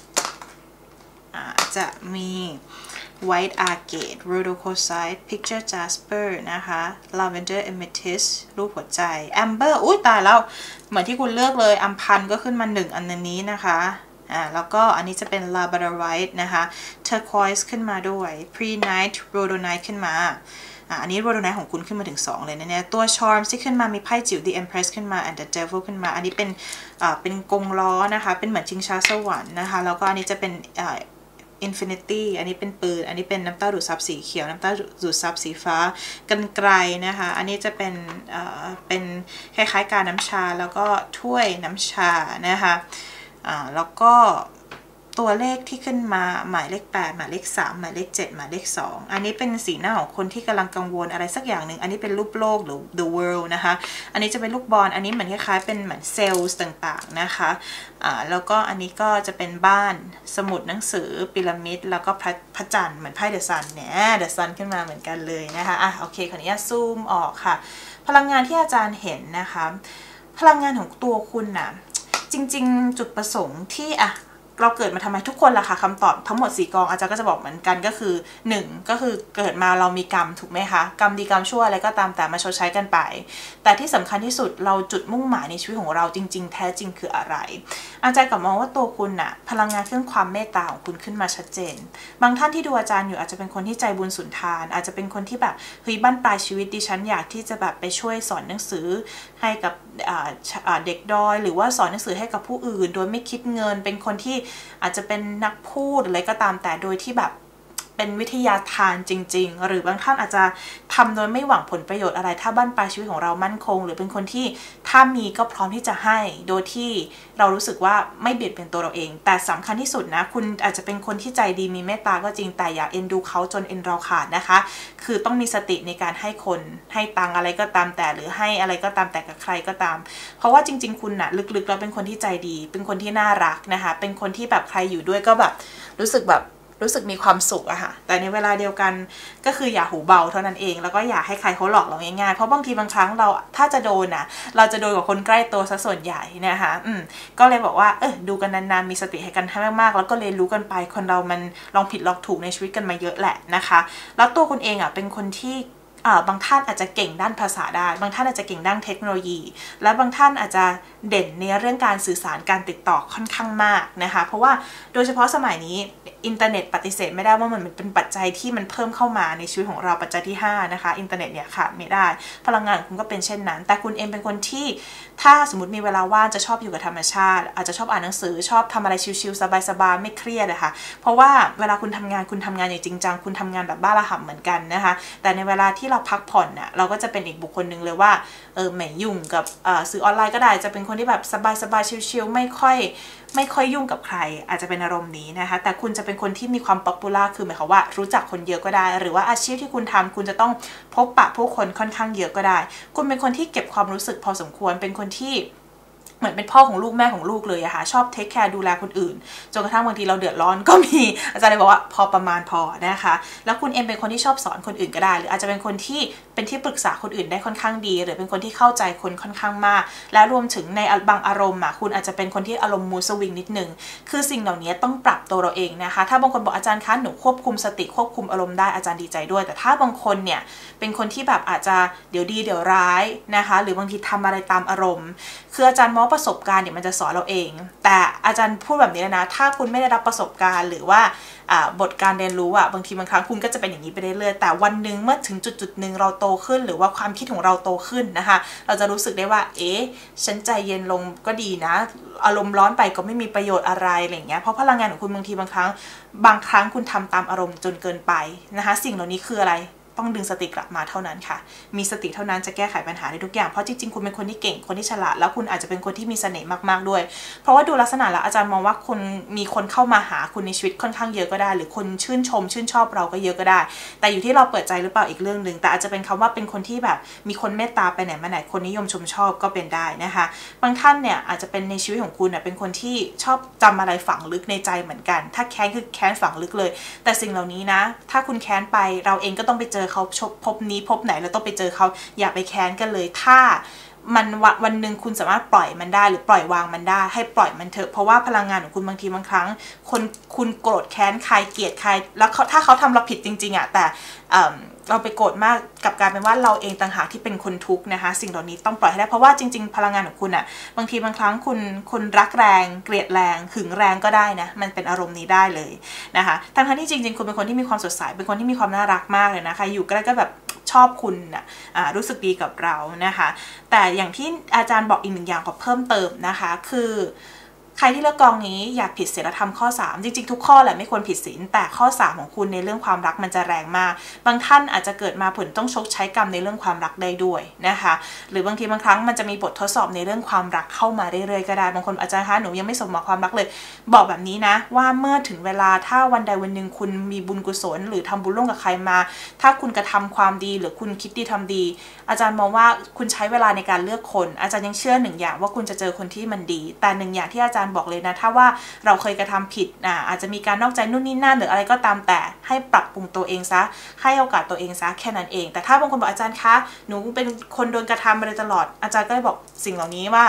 จะมี White Agate Rhodochrosite Picture Jasper นะคะ Lavender Amethyst รูปหัวใจ Amber อุ้ยตายแล้วเหมือนที่คุณเลือกเลยอัมพันธ์ก็ขึ้นมา1อันนี้นะคะแล้วก็อันนี้จะเป็น Labradorite นะคะ Turquoise ขึ้นมาด้วย Pre-Night Rhodonite ขึ้นมาอันนี้ Rhodonite ของคุณขึ้นมาถึง2เลยนะเนี่ยตัว Charms ที่ขึ้นมามีไพ่จิ๋ว The Empress ขึ้นมา and the Devil ขึ้นมาอันนี้เป็นกงล้อนะคะเป็นเหมือนชิงช้าสวรรค์นะคะแล้วก็อันนี้จะเป็นInfinity อันนี้เป็นปืนอันนี้เป็นน้ำเต้าดูดซับสีเขียวน้ำเต้าดูดซับสีฟ้ากันไกลนะคะอันนี้จะเป็นคล้ายๆการน้ำชาแล้วก็ถ้วยน้ำชานะคะแล้วก็ตัวเลขที่ขึ้นมาหมายเลข8หมายเลข3หมายเลข7หมายเลข2อันนี้เป็นสีหน้าของคนที่กำลังกังวลอะไรสักอย่างหนึ่งอันนี้เป็นรูปโลกหรือ the world นะคะอันนี้จะเป็นลูกบอลอันนี้เหมือนคล้ายๆเป็นเหมือนเซลล์ต่างๆนะคะแล้วก็อันนี้ก็จะเป็นบ้านสมุดหนังสือพีระมิดแล้วก็พระจันทร์เหมือนไพ่ the sun เนี่ย the sun ขึ้นมาเหมือนกันเลยนะคะโอเคขออนุญาตซูมออกค่ะพลังงานที่อาจารย์เห็นนะคะพลังงานของตัวคุณน่ะจริงๆจุดประสงค์ที่เราเกิดมาทำไมทุกคนล่ะค่ะคำตอบทั้งหมด4กองอาจารย์ก็จะบอกเหมือนกันก็คือ1ก็คือเกิดมาเรามีกรรมถูกไหมคะกรรมดีกรรมชั่วอะไรก็ตามแต่มาชดใช้กันไปแต่ที่สำคัญที่สุดเราจุดมุ่งหมายในชีวิตของเราจริงๆแท้จริงคืออะไรอาจารย์กลับมองว่าตัวคุณน่ะพลังงานเรื่องความเมตตาของคุณขึ้นมาชัดเจนบางท่านที่ดูอาจารย์อยู่อาจจะเป็นคนที่ใจบุญสุนทานอาจจะเป็นคนที่แบบเฮ้ยบั้นปลายชีวิตดิฉันอยากที่จะแบบไปช่วยสอนหนังสือให้กับเด็กดอยหรือว่าสอนหนังสือให้กับผู้อื่นโดยไม่คิดเงินเป็นคนที่อาจจะเป็นนักพูดอะไรก็ตามแต่โดยที่แบบเป็นวิทยาทานจริงๆหรือบางท่านอาจจะทำโดยไม่หวังผลประโยชน์อะไรถ้าบั้นปลายชีวิตของเรามั่นคงหรือเป็นคนที่ถ้ามีก็พร้อมที่จะให้โดยที่เรารู้สึกว่าไม่เบียดเบียนตัวเราเองแต่สำคัญที่สุดนะคุณอาจจะเป็นคนที่ใจดีมีเมตตาก็จริงแต่อย่าเอ็นดูเขาจนเอ็นเราขาดนะคะคือต้องมีสติในการให้คนให้ตังอะไรก็ตามแต่หรือให้อะไรก็ตามแต่กับใครก็ตามเพราะว่าจริงๆคุณนะลึกๆแล้วเป็นคนที่ใจดีเป็นคนที่น่ารักนะคะเป็นคนที่แบบใครอยู่ด้วยก็แบบรู้สึกมีความสุขอะค่ะแต่ในเวลาเดียวกันก็คืออย่าหูเบาเท่านั้นเองแล้วก็อย่าให้ใครเขาหลอกเราง่ายๆเพราะบางทีบางครั้งเราถ้าจะโดนนะเราจะโดนกับคนใกล้ตัวซะส่วนใหญ่นะคะก็เลยบอกว่าดูกันนานๆมีสติให้กันให้มากๆแล้วก็เรียนรู้กันไปคนเรามันลองผิดลองถูกในชีวิตกันมาเยอะแหละนะคะแล้วตัวคุณเองอะเป็นคนที่บางท่านอาจจะเก่งด้านภาษาได้บางท่านอาจจะเก่งด้านเทคโนโลยีและบางท่านอาจจะเด่นในเรื่องการสื่อสารการติดต่อค่อนข้างมากนะคะเพราะว่าโดยเฉพาะสมัยนี้อินเทอร์เน็ตปฏิเสธไม่ได้ว่ามันเป็นปัจจัยที่มันเพิ่มเข้ามาในชีวิตของเราปัจจัยที่5นะคะอินเทอร์เน็ตเนี่ยขาดไม่ได้พลังงานของคุณก็เป็นเช่นนั้นแต่คุณเองเป็นคนที่ถ้าสมมติมีเวลาว่างจะชอบอยู่กับธรรมชาติอาจจะชอบอ่านหนังสือชอบทำอะไรชิลๆสบายๆไม่เครียดนะคะเพราะว่าเวลาคุณทำงานอย่างจริงจังคุณทำงานแบบบ้าระห่ำเหมือนกันนะคะแต่ในเวลาที่เราพักผ่อนน่ะเราก็จะเป็นอีกบุคคลหนึ่งเลยว่าไม่ยุ่งกับสื่อออนไลน์ก็ได้จะเป็นคนที่แบบสบายๆชิลๆไม่ค่อยยุ่งกับใครอาจจะเป็นอารมณ์นี้นะคะแต่คุณจะเป็นคนที่มีความป๊อปปูล่าคือหมายความว่ารู้จักคนเยอะก็ได้หรือว่าอาชีพที่คุณทำคุณจะต้องพบปะผู้คนค่อนข้างเยอะก็ได้คุณเป็นคนที่เก็บความรู้สึกพอสมควรเป็นคนที่เหมือนเป็นพ่อของลูกแม่ของลูกเลยอะค่ะชอบเทคแคร์ดูแลคนอื่นจนกระทั่งบางทีเราเดือดร้อนก็มีอาจารย์เลยบอกว่าพอประมาณพอนะคะแล้วคุณเองเป็นคนที่ชอบสอนคนอื่นก็ได้หรืออาจจะเป็นคนที่เป็นที่ปรึกษาคนอื่นได้ค่อนข้างดีหรือเป็นคนที่เข้าใจคนค่อนข้างมากและรวมถึงในบางอารมณ์อะคุณอาจจะเป็นคนที่อารมณ์มูสวิงนิดนึงคือสิ่งเหล่านี้ต้องปรับตัวเราเองนะคะถ้าบางคนบอกอาจารย์คะหนูควบคุมสติควบคุมอารมณ์ได้อาจารย์ดีใจด้วยแต่ถ้าบางคนเนี่ยเป็นคนที่แบบอาจจะเดี๋ยวดีเดี๋ยวร้ายนะคะหรือบางทีทำอะไรตามอารมณ์คืออาจารย์มองประสบการณ์เนี่ยมันจะสอนเราเองแต่อาจารย์พูดแบบนี้นะถ้าคุณไม่ได้รับประสบการณ์หรือว่าบทการเรียนรู้บางทีบางครั้งคุณก็จะเป็นอย่างนี้ไปเรื่อยๆแต่วันหนึ่งเมื่อถึงจุดหนึ่งเราโตขึ้นหรือว่าความคิดของเราโตขึ้นนะคะเราจะรู้สึกได้ว่าฉันใจเย็นลงก็ดีนะอารมณ์ร้อนไปก็ไม่มีประโยชน์อะไรอะไรเงี้ยเพราะพลังงานของคุณบางทีบางครั้งคุณทำตามอารมณ์จนเกินไปนะคะสิ่งเหล่านี้คืออะไรต้องดึงสติกลับมาเท่านั้นค่ะมีสติเท่านั้นจะแก้ไขปัญหาได้ทุกอย่างเพราะจริงๆคุณเป็นคนที่เก่งคนที่ฉลาดแล้วคุณอาจจะเป็นคนที่มีเสน่ห์มากๆด้วยเพราะว่าดูลักษณะแล้วอาจารย์มองว่าคุณมีคนเข้ามาหาคุณในชีวิตค่อนข้างเยอะก็ได้หรือคนชื่นชอบเราก็เยอะก็ได้แต่อยู่ที่เราเปิดใจหรือเปล่าอีกเรื่องหนึ่งแต่อาจจะเป็นคำว่าเป็นคนที่แบบมีคนเมตตาไปไหนมาไหนคนนิยมชมชอบก็เป็นได้นะคะบางท่านเนี่ยอาจจะเป็นในชีวิตของคุณเป็นคนที่ชอบจำอะไรฝังลึกในใจเหมือนกันถ้าแค้นคือแค้นฝังลึกเลยแต่สิ่งเหล่านี้นะถ้าคุณแค้นไปเราเองก็ต้องไปเจอเขาพบไหนเราต้องไปเจอเขาอย่าไปแค้นกันเลยถ้ามันวันหนึ่งคุณสามารถปล่อยมันได้หรือปล่อยวางมันได้ให้ปล่อยมันเถอะเพราะว่าพลังงานของคุณบางทีบางครั้งคุณโกรธแค้นใครเกลียดใครแล้วถ้าเขาทำเราผิดจริงๆแต่เราไปโกรธมากกับการเป็นว่าเราเองต่างหากที่เป็นคนทุกข์นะคะสิ่งเหล่านี้ต้องปล่อยให้ได้เพราะว่าจริงๆพลังงานของคุณบางทีบางครั้งคุณรักแรงเกลียดแรงหึงแรงก็ได้นะมันเป็นอารมณ์นี้ได้เลยนะคะทั้งที่จริงๆคุณเป็นคนที่มีความสดใสเป็นคนที่มีความน่ารักมากเลยนะคะอยู่ใกล้ก็แบบชอบคุณรู้สึกดีกับเรานะคะแต่อย่างที่อาจารย์บอกอีกหนึ่งอย่างขอเพิ่มเติมนะคะคือใครที่เลือกกองนี้อยากผิดศีลธรรมข้อ3จริงๆทุกข้อแหละไม่ควรผิดศีลแต่ข้อ3ของคุณในเรื่องความรักมันจะแรงมากบางท่านอาจจะเกิดมาผลต้องชดใช้กรรมในเรื่องความรักได้ด้วยนะคะหรือบางทีบางครั้งมันจะมีบททดสอบในเรื่องความรักเข้ามาเรื่อยๆก็ได้บางคนอาจจะคะหนูยังไม่สมหวังความรักเลยบอกแบบนี้นะว่าเมื่อถึงเวลาถ้าวันใดวันหนึ่งคุณมีบุญกุศลหรือทำบุญร่วมกับใครมาถ้าคุณกระทำความดีหรือคุณคิดดีทำดีอาจารย์มองว่าคุณใช้เวลาในการเลือกคนอาจารย์ยังเชื่อหนึ่งอย่างว่าคุณจะเจอคนที่มันดีแต่หนึ่งอย่างที่อาจารย์บอกเลยนะถ้าว่าเราเคยกระทำผิดอาจจะมีการนอกใจนู่นนี่นั่นหรืออะไรก็ตามแต่ให้ปรับปรุงตัวเองซะให้โอกาสตัวเองซะแค่นั้นเองแต่ถ้าบางคนบอกอาจารย์คะหนูเป็นคนโดนกระทำมาโดยตลอดอาจารย์ก็เลยบอกสิ่งเหล่านี้ว่า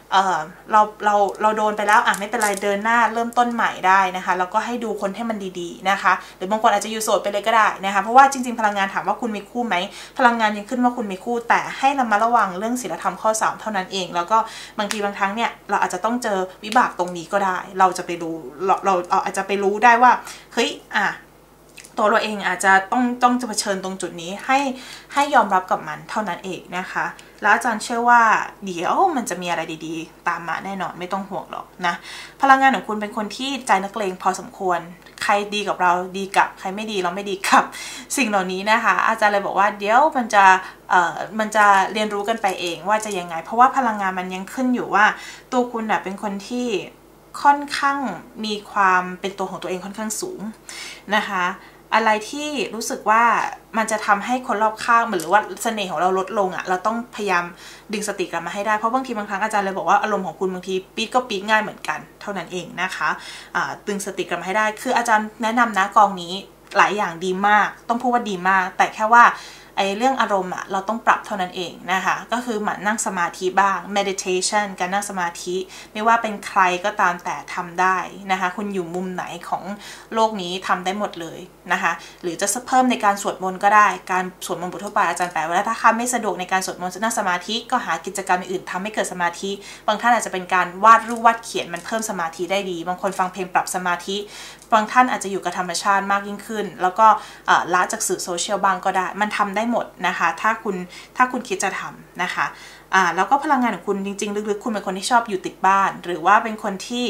เราโดนไปแล้วไม่เป็นไรเดินหน้าเริ่มต้นใหม่ได้นะคะแล้วก็ให้ดูคนให้มันดีๆนะคะหรือบางคนอาจจะอยู่โสดไปเลยก็ได้นะคะเพราะว่าจริงๆพลังงานถามว่าคุณมีคู่ไหมพลังงานยังขึ้นว่าคุณมีคู่แต่ให้ระมัดระวังเรื่องศีลธรรมข้อ3เท่านั้นเองแล้วก็บางทีบางครั้งเนี่ยเราอาจจะต้องเจอวิบากตรงนี้ก็ได้เราจะไปรู้เราอาจจะไปรู้ได้ว่าเฮ้ยตัวเราเองอาจจะต้องจะเผชิญตรงจุดนี้ให้ยอมรับกับมันเท่านั้นเองนะคะแล้วอาจารย์เชื่อว่าเดี๋ยวมันจะมีอะไรดีๆตามมาแน่นอนไม่ต้องห่วงหรอกนะพลังงานของคุณเป็นคนที่ใจนักเลงพอสมควรใครดีกับเราดีกับใครไม่ดีเราไม่ดีกับสิ่งเหล่านี้นะคะอาจารย์เลยบอกว่าเดี๋ยวมันจะเรียนรู้กันไปเองว่าจะยังไงเพราะว่าพลังงานมันยังขึ้นอยู่ว่าตัวคุณเป็นคนที่ค่อนข้างมีความเป็นตัวของตัวเองค่อนข้างสูงนะคะอะไรที่รู้สึกว่ามันจะทำให้คนรอบข้างหรือว่าเสน่ห์ของเราลดลงเราต้องพยายามดึงสติกลับมาให้ได้เพราะบางทีบางครั้งอาจารย์เลยบอกว่าอารมณ์ของคุณบางทีปี๊ดก็ปี๊ดง่ายเหมือนกันเท่านั้นเองนะคะดึงสติกลับมาให้ได้คืออาจารย์แนะนำนะกองนี้หลายอย่างดีมากต้องพูดว่าดีมากแต่แค่ว่าเรื่องอารมณ์เราต้องปรับเท่านั้นเองนะคะก็คือเหมือนนั่งสมาธิบ้าง meditation การนั่งสมาธิไม่ว่าเป็นใครก็ตามแต่ทำได้นะคะคุณอยู่มุมไหนของโลกนี้ทำได้หมดเลยนะคะหรือจะเพิ่มในการสวดมนต์ก็ได้การสวดมนต์บททั่วไปอาจารย์แปลว่าถ้าใครไม่สะดวกในการสวดมนต์นั่งสมาธิก็หากิจกรรมอื่นทำให้เกิดสมาธิบางท่านอาจจะเป็นการวาดรูปวาดเขียนมันเพิ่มสมาธิได้ดีบางคนฟังเพลงปรับสมาธิบางท่านอาจจะอยู่กับธรรมชาติมากยิ่งขึ้นแล้วก็ละจากสื่อโซเชียลบ้างก็ได้มันทำได้หมดนะคะถ้าคุณคิดจะทำนะคะแล้วก็พลังงานของคุณจริงๆลึกๆคุณเป็นคนที่ชอบอยู่ติดบ้านหรือว่าเป็นคนที่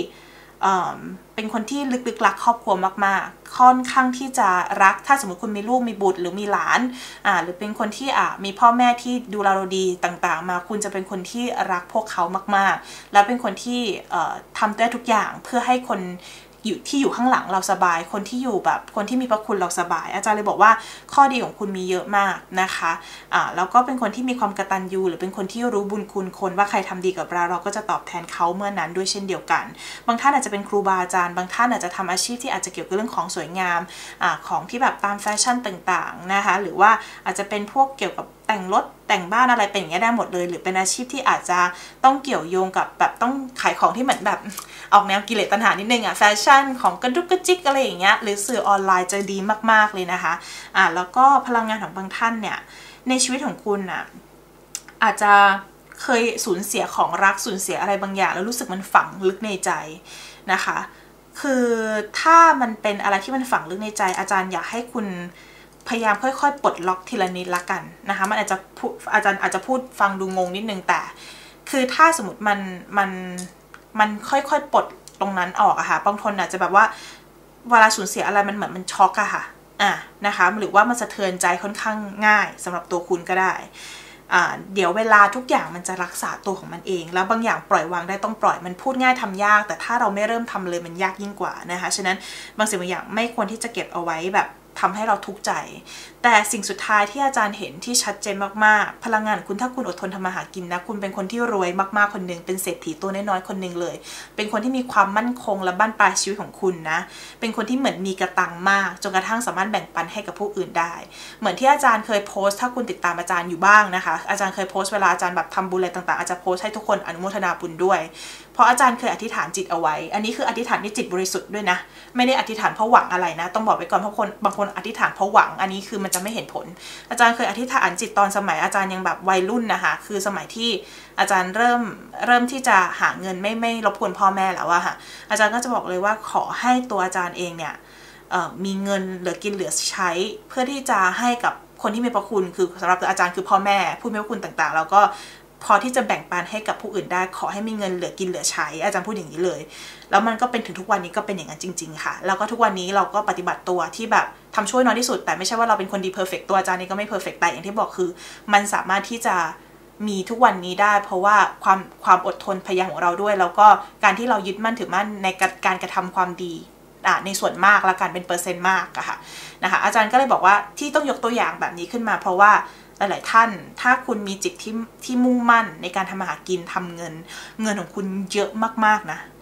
ลึกๆรักครอบครัวมากๆค่อนข้างที่จะรักถ้าสมมติคุณมีลูกมีบุตรหรือมีหลานหรือเป็นคนที่มีพ่อแม่ที่ดูแลเราดีต่างๆมาคุณจะเป็นคนที่รักพวกเขามากๆแล้วเป็นคนที่ทำได้ทุกอย่างเพื่อให้คนอยู่ข้างหลังเราสบายคนที่อยู่แบบคนที่มีพระคุณเราสบายอาจารย์เลยบอกว่าข้อดีของคุณมีเยอะมากนะคะแล้วก็เป็นคนที่มีความกตัญญูหรือเป็นคนที่รู้บุญคุณคนว่าใครทำดีกับเราก็จะตอบแทนเขาเมื่อนั้นด้วยเช่นเดียวกันบางท่านอาจจะเป็นครูบาอาจารย์บางท่านอาจจะทำอาชีพที่อาจจะเกี่ยวกับเรื่องของสวยงามของที่แบบตามแฟชั่นต่างๆนะคะหรือว่าอาจจะเป็นพวกเกี่ยวกับแต่งรถแต่งบ้านอะไรเป็นอย่างนี้ได้หมดเลยหรือเป็นอาชีพที่อาจจะต้องเกี่ยวโยงกับแบบต้องขายของที่เหมือนแบบออกแนวกิเลสตัณหานิดนึงแฟชั่นของกระดุกกระจิกอะไรอย่างเงี้ยหรือสื่อออนไลน์จะดีมากๆเลยนะคะแล้วก็พลังงานของบางท่านเนี่ยในชีวิตของคุณอาจจะเคยสูญเสียของรักสูญเสียอะไรบางอย่างแล้วรู้สึกมันฝังลึกในใจนะคะคือถ้ามันเป็นอะไรที่มันฝังลึกในใจอาจารย์อยากให้คุณพยายามค่อยๆปลดล็อกทีละนิดละกันนะคะมันอาจจะพูดฟังดูงงนิดนึงแต่คือถ้าสมมติมันค่อยๆปลดตรงนั้นออกค่ะบางคนอาจจะแบบว่าเวลาสูญเสียอะไรมันเหมือนมันช็อกอะค่ะนะคะหรือว่ามันสะเทือนใจค่อนข้างง่ายสำหรับตัวคุณก็ได้เดี๋ยวเวลาทุกอย่างมันจะรักษาตัวของมันเองแล้วบางอย่างปล่อยวางได้ต้องปล่อยมันพูดง่ายทำยากแต่ถ้าเราไม่เริ่มทำเลยมันยากยิ่งกว่านะคะฉะนั้นบางสิ่งบางอย่างไม่ควรที่จะเก็บเอาไว้แบบทำให้เราทุกข์ใจแต่สิ่งสุดท้ายที่อาจารย์เห็นที่ชัดเจนมากๆพลังงานคุณถ้าคุณอดทนทำมาหากินนะคุณเป็นคนที่รวยมากๆคนหนึ่งเป็นเศรษฐีตัวน้อยๆคนหนึ่งเลยเป็นคนที่มีความมั่นคงและบั้นปลายชีวิตของคุณนะเป็นคนที่เหมือนมีกระตังมากจนกระทั่งสามารถแบ่งปันให้กับผู้อื่นได้เหมือนที่อาจารย์เคยโพสต์ถ้าคุณติดตามอาจารย์อยู่บ้างนะคะอาจารย์เคยโพสต์เวลาอาจารย์แบบทำบุญอะไรต่างๆอาจจะโพสต์ให้ทุกคนอนุโมทนาบุญด้วยเพราะอาจารย์เคยอธิษฐานจิตเอาไว้อันนี้คืออธิษฐานที่จิตบริสุทธิ์ด้วยนะไม่ได้อธิษฐานเพราะหวังอะไรนะต้องบอกไว้ก่อนเพราะบางคนอธิษฐานเพราะหวังอันนี้คือมันจะไม่เห็นผลอาจารย์เคยอธิษฐานจิตตอนสมัยอาจารย์ยังแบบวัยรุ่นนะคะคือสมัยที่อาจารย์เริ่มที่จะหาเงินไม่รบกวนพ่อแม่แล้วอะค่ะอาจารย์ก็จะบอกเลยว่าขอให้ตัวอาจารย์เองเนี่ยมีเงินเหลือกินเหลือใช้เพื่อที่จะให้กับคนที่มีพระคุณคือสำหรับอาจารย์คือพ่อแม่ผู้มีพระคุณต่างๆแล้วก็พอที่จะแบ่งปันให้กับผู้อื่นได้ขอให้มีเงินเหลือกินเหลือใช้อาจารย์พูดอย่างนี้เลยแล้วมันก็เป็นถึงทุกวันนี้ก็เป็นอย่างนั้นจริงๆค่ะแล้วก็ทุกวันนี้เราก็ปฏิบัติตัวที่แบบทำช่วยน้อยที่สุดแต่ไม่ใช่ว่าเราเป็นคนดีเพอร์เฟกต์ตัวอาจารย์นี่ก็ไม่เพอร์เฟกต์แต่อย่างที่บอกคือมันสามารถที่จะมีทุกวันนี้ได้เพราะว่าความอดทนพยายามของเราด้วยแล้วก็การที่เรายึดมั่นถือมั่นในการกระทำความดีในส่วนมากและการเป็นเปอร์เซ็นต์มากอะค่ะนะคะอาจารย์ก็เลยบอกว่าที่ต้องยกตัวอย่างแบบนี้ขึ้นมาเพราะว่าหลายๆท่านถ้าคุณมีจิตที่มุ่งมั่นในการทำมาหากินทำเงินของคุณเยอะมากๆนะ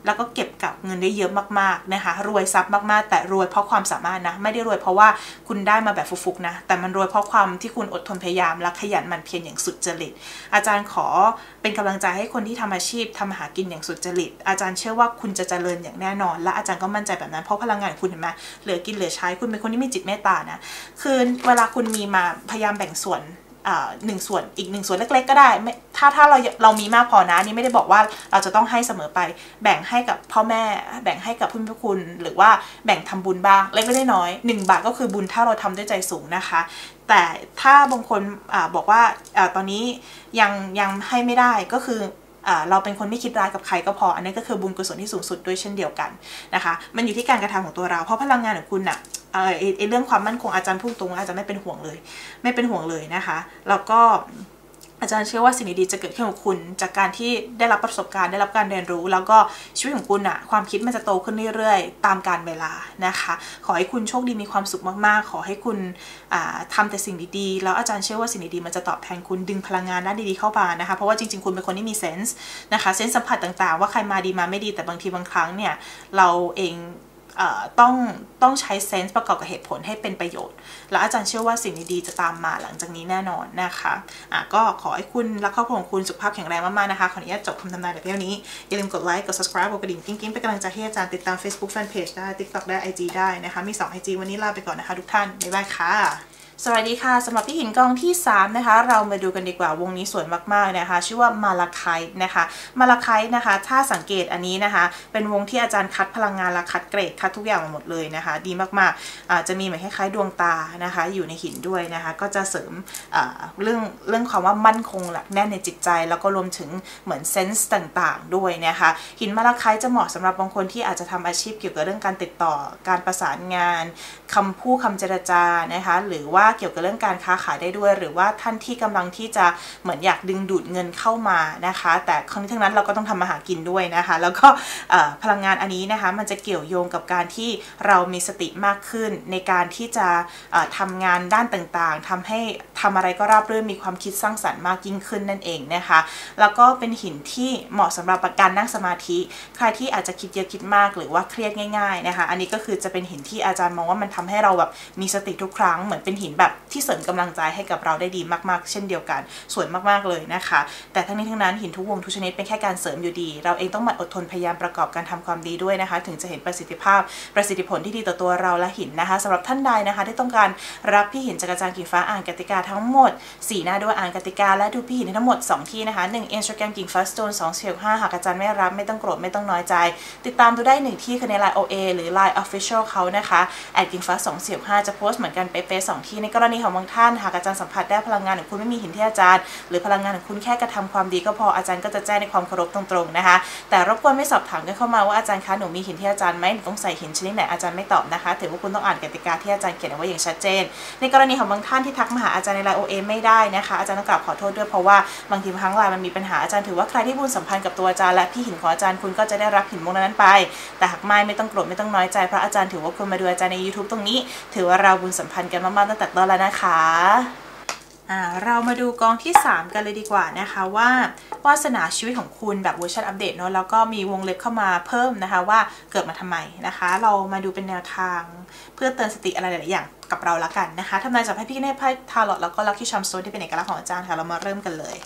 แล้วก็เก็บกับเงินได้เยอะมากๆนะคะรวยทรัพย์มากๆแต่รวยเพราะความสามารถนะไม่ได้รวยเพราะว่าคุณได้มาแบบฟุกๆนะแต่มันรวยเพราะความที่คุณอดทนพยายามและขยันหมั่นเพียรอย่างสุดจริตอาจารย์ขอเป็นกำลังใจให้คนที่ทำอาชีพทำอาหากินอย่างสุดจริตอาจารย์เชื่อว่าคุณจะเจริญอย่างแน่นอนและอาจารย์ก็มั่นใจแบบนั้นเพราะพลังงานคุณเห็นไหมเหลือกินเหลือใช้คุณเป็นคนที่มีจิตเมตตานะคือเวลาคุณมีมาพยายามแบ่งส่วน1 ส่วนอีก1 ส่วนเล็กๆก็ได้ถ้าเรามีมากพอนะนี่ไม่ได้บอกว่าเราจะต้องให้เสมอไปแบ่งให้กับพ่อแม่แบ่งให้กับผู้มีพระคุณหรือว่าแบ่งทำบุญบ้างเล็กๆน้อยๆ1 บาทก็คือบุญถ้าเราทำด้วยใจสูงนะคะแต่ถ้าบางคนบอกว่าตอนนี้ยังให้ไม่ได้ก็คือเราเป็นคนไม่คิดร้ายกับใครก็พออันนี้ก็คือบุญกุศลที่สูงสุดด้วยเช่นเดียวกันนะคะมันอยู่ที่การกระทำของตัวเราเพราะพลังงานของคุณน่ะเรื่องความมั่นคงอาจารย์พูดตรงอาจารย์ไม่เป็นห่วงเลยนะคะแล้วก็อาจารย์เชื่อว่าสิ่งดีๆจะเกิดขึ้นกับคุณจากการที่ได้รับประสบการณ์ได้รับการเรียนรู้แล้วก็ชีวิตของคุณอะความคิดมันจะโตขึ้นเรื่อยๆตามกาลเวลานะคะขอให้คุณโชคดีมีความสุขมากๆขอให้คุณทำแต่สิ่งดีๆแล้วอาจารย์เชื่อว่าสิ่งดีๆมันจะตอบแทนคุณดึงพลังงานด้านดีๆเข้ามานะคะเพราะว่าจริงๆคุณเป็นคนที่มีเซนส์นะคะเซนส์สัมผัสต่างๆว่าใครมาดีมาไม่ดีแต่บางทีบางครั้งเนี่ยเราเองต้องใช้เซนส์ประกอบกับเหตุผลให้เป็นประโยชน์และอาจารย์เชื่อว่าสิ่งดีๆจะตามมาหลังจากนี้แน่นอนนะคะก็ขอให้คุณและครอบครัวของคุณสุขภาพแข็งแรงมากๆนะคะขออนุญาตจบคำทำนายแต่เพียงนี้อย่าลืมกดไลค์กด subscribe กดกระดิ่งกิ๊งๆเป็นกำลังใจให้อาจารย์ติดตาม Facebook Fanpage ได้ TikTok ได้ IG ได้นะคะมี2 IG วันนี้ลาไปก่อนนะคะทุกท่านบ๊ายบายค่ะสวัสดีค่ะสำหรับพี่หินกองที่3นะคะเรามาดูกันดีกว่าวงนี้สวยมากๆนะคะชื่อว่ามาลาไคต์นะคะมาลาไคต์นะคะถ้าสังเกตอันนี้นะคะเป็นวงที่อาจารย์คัดพลังงานและคัดเกรดคัดทุกอย่างมาหมดเลยนะคะดีมากๆจะมีเหมือนคล้ายๆดวงตานะคะอยู่ในหินด้วยนะคะก็จะเสริมเรื่องความว่ามั่นคงหลักแน่นในจิตใจแล้วก็รวมถึงเหมือนเซนส์ต่างๆด้วยนะคะหินมาลาไคต์จะเหมาะสำหรับบางคนที่อาจจะทำอาชีพเกี่ยวกับเรื่องการติดต่อการประสานงานคำพูดคำเจรจานะคะหรือว่าเกี่ยวกับเรื่องการค้าขายได้ด้วยหรือว่าท่านที่กำลังที่จะเหมือนอยากดึงดูดเงินเข้ามานะคะแต่ครั้งนี้ทั้งนั้นเราก็ต้องทำมาหากินด้วยนะคะแล้วก็พลังงานอันนี้นะคะมันจะเกี่ยวโยงกับการที่เรามีสติมากขึ้นในการที่จะทำงานด้านต่างๆทำให้ทำอะไรก็ราบรื่นมีความคิดสร้างสรรค์มากยิ่งขึ้นนั่นเองนะคะแล้วก็เป็นหินที่เหมาะสำหรับการนั่งสมาธิใครที่อาจจะคิดเยอะคิดมากหรือว่าเครียดง่ายๆนะคะอันนี้ก็คือจะเป็นหินที่อาจารย์มองว่ามันทำให้เราแบบมีสติทุกครั้งเหมือนเป็นหินแบบที่เสริมกำลังใจให้กับเราได้ดีมากๆเช่นเดียวกันสวยมากๆเลยนะคะแต่ทั้งนี้ทั้งนั้นหินทุกวงทุกชนิดเป็นแค่การเสริมอยู่ดีเราเองต้องหมั่นอดทนพยายามประกอบการทำความดีด้วยนะคะถึงจะเห็นประสิทธิผลที่ดีต่อตัวเราและหินนะคะสำหรับท่านใดนะคะที่ต้องการรับพี่หินจากอาจารย์กิ่งฟ้าอ่านกติกาทั้งหมด4 หน้าด้วยอ่านกติกาและดูพี่หินทั้งหมด2 ที่นะคะ1 Instagram กิ่งฟ้า Stone 2 465หากอาจารย์ไม่รับไม่ต้องโกรธไม่ต้องน้อยใจติดตามดูได้1 ที่คือใน Line OA หรือ Line Official เขานะคะกิ่งฟ้า2 465จะโพสต์เหมือนกันเป๊ะๆ2 ที่ในกรณีของบางท่านหากอาจารย์สัมผัสได้พลังงานของคุณไม่มีหินที่อาจารย์หรือพลังงานของคุณแค่กระทำความดีก็พออาจารย์ก็จะแจ้งในความเคารพตรงๆนะคะแต่รบกวนไม่สอบถามกันเข้ามาว่าอาจารย์คะหนูมีหินที่อาจารย์ไหมหนูต้องใส่หินชนิดไหนอาจารย์ไม่ตอบนะคะถือว่าคุณต้องอ่านกติกาที่อาจารย์เขียนเอาไว้อย่างชัดเจนในกรณีของบางท่านที่ทักมาหาอาจารย์ใน Line OA ไม่ได้นะคะอาจารย์ต้องกราบขอโทษด้วยเพราะว่าบางทีบางครั้งไลน์มันมีปัญหาอาจารย์ถือว่าใครที่บุญสัมพันธ์กับตัวอาจารย์และพี่หินของอาจารย์คุณก็จะได้รับหินวงนั้นไปแต่หากไม่ต้องโกรธไม่ต้องน้อยใจเพราะอาจารย์ถือว่าคุณมาดูอาจารย์ใน YouTube ตรงนี้ถือว่าเราบุญสัมพันธ์กันมากๆตั้งแต่ต้นแล้วนะคะเรามาดูกองที่3กันเลยดีกว่านะคะว่าวาสนาชีวิตของคุณแบบเวอร์ชันอัปเดตเนาะแล้วก็มีวงเล็บเข้ามาเพิ่มนะคะว่าเกิดมาทำไมนะคะเรามาดูเป็นแนวทางเพื่อเตือนสติอะไรหลายๆอย่างกับเราละกันนะคะทำนายจากพี่ในไพ่ทาร์ลอตแล้วก็ลัคกี้ชัมโซนที่เป็นเอกลักษณ์ของอาจารย์ค่ะเรามาเริ่มกันเลย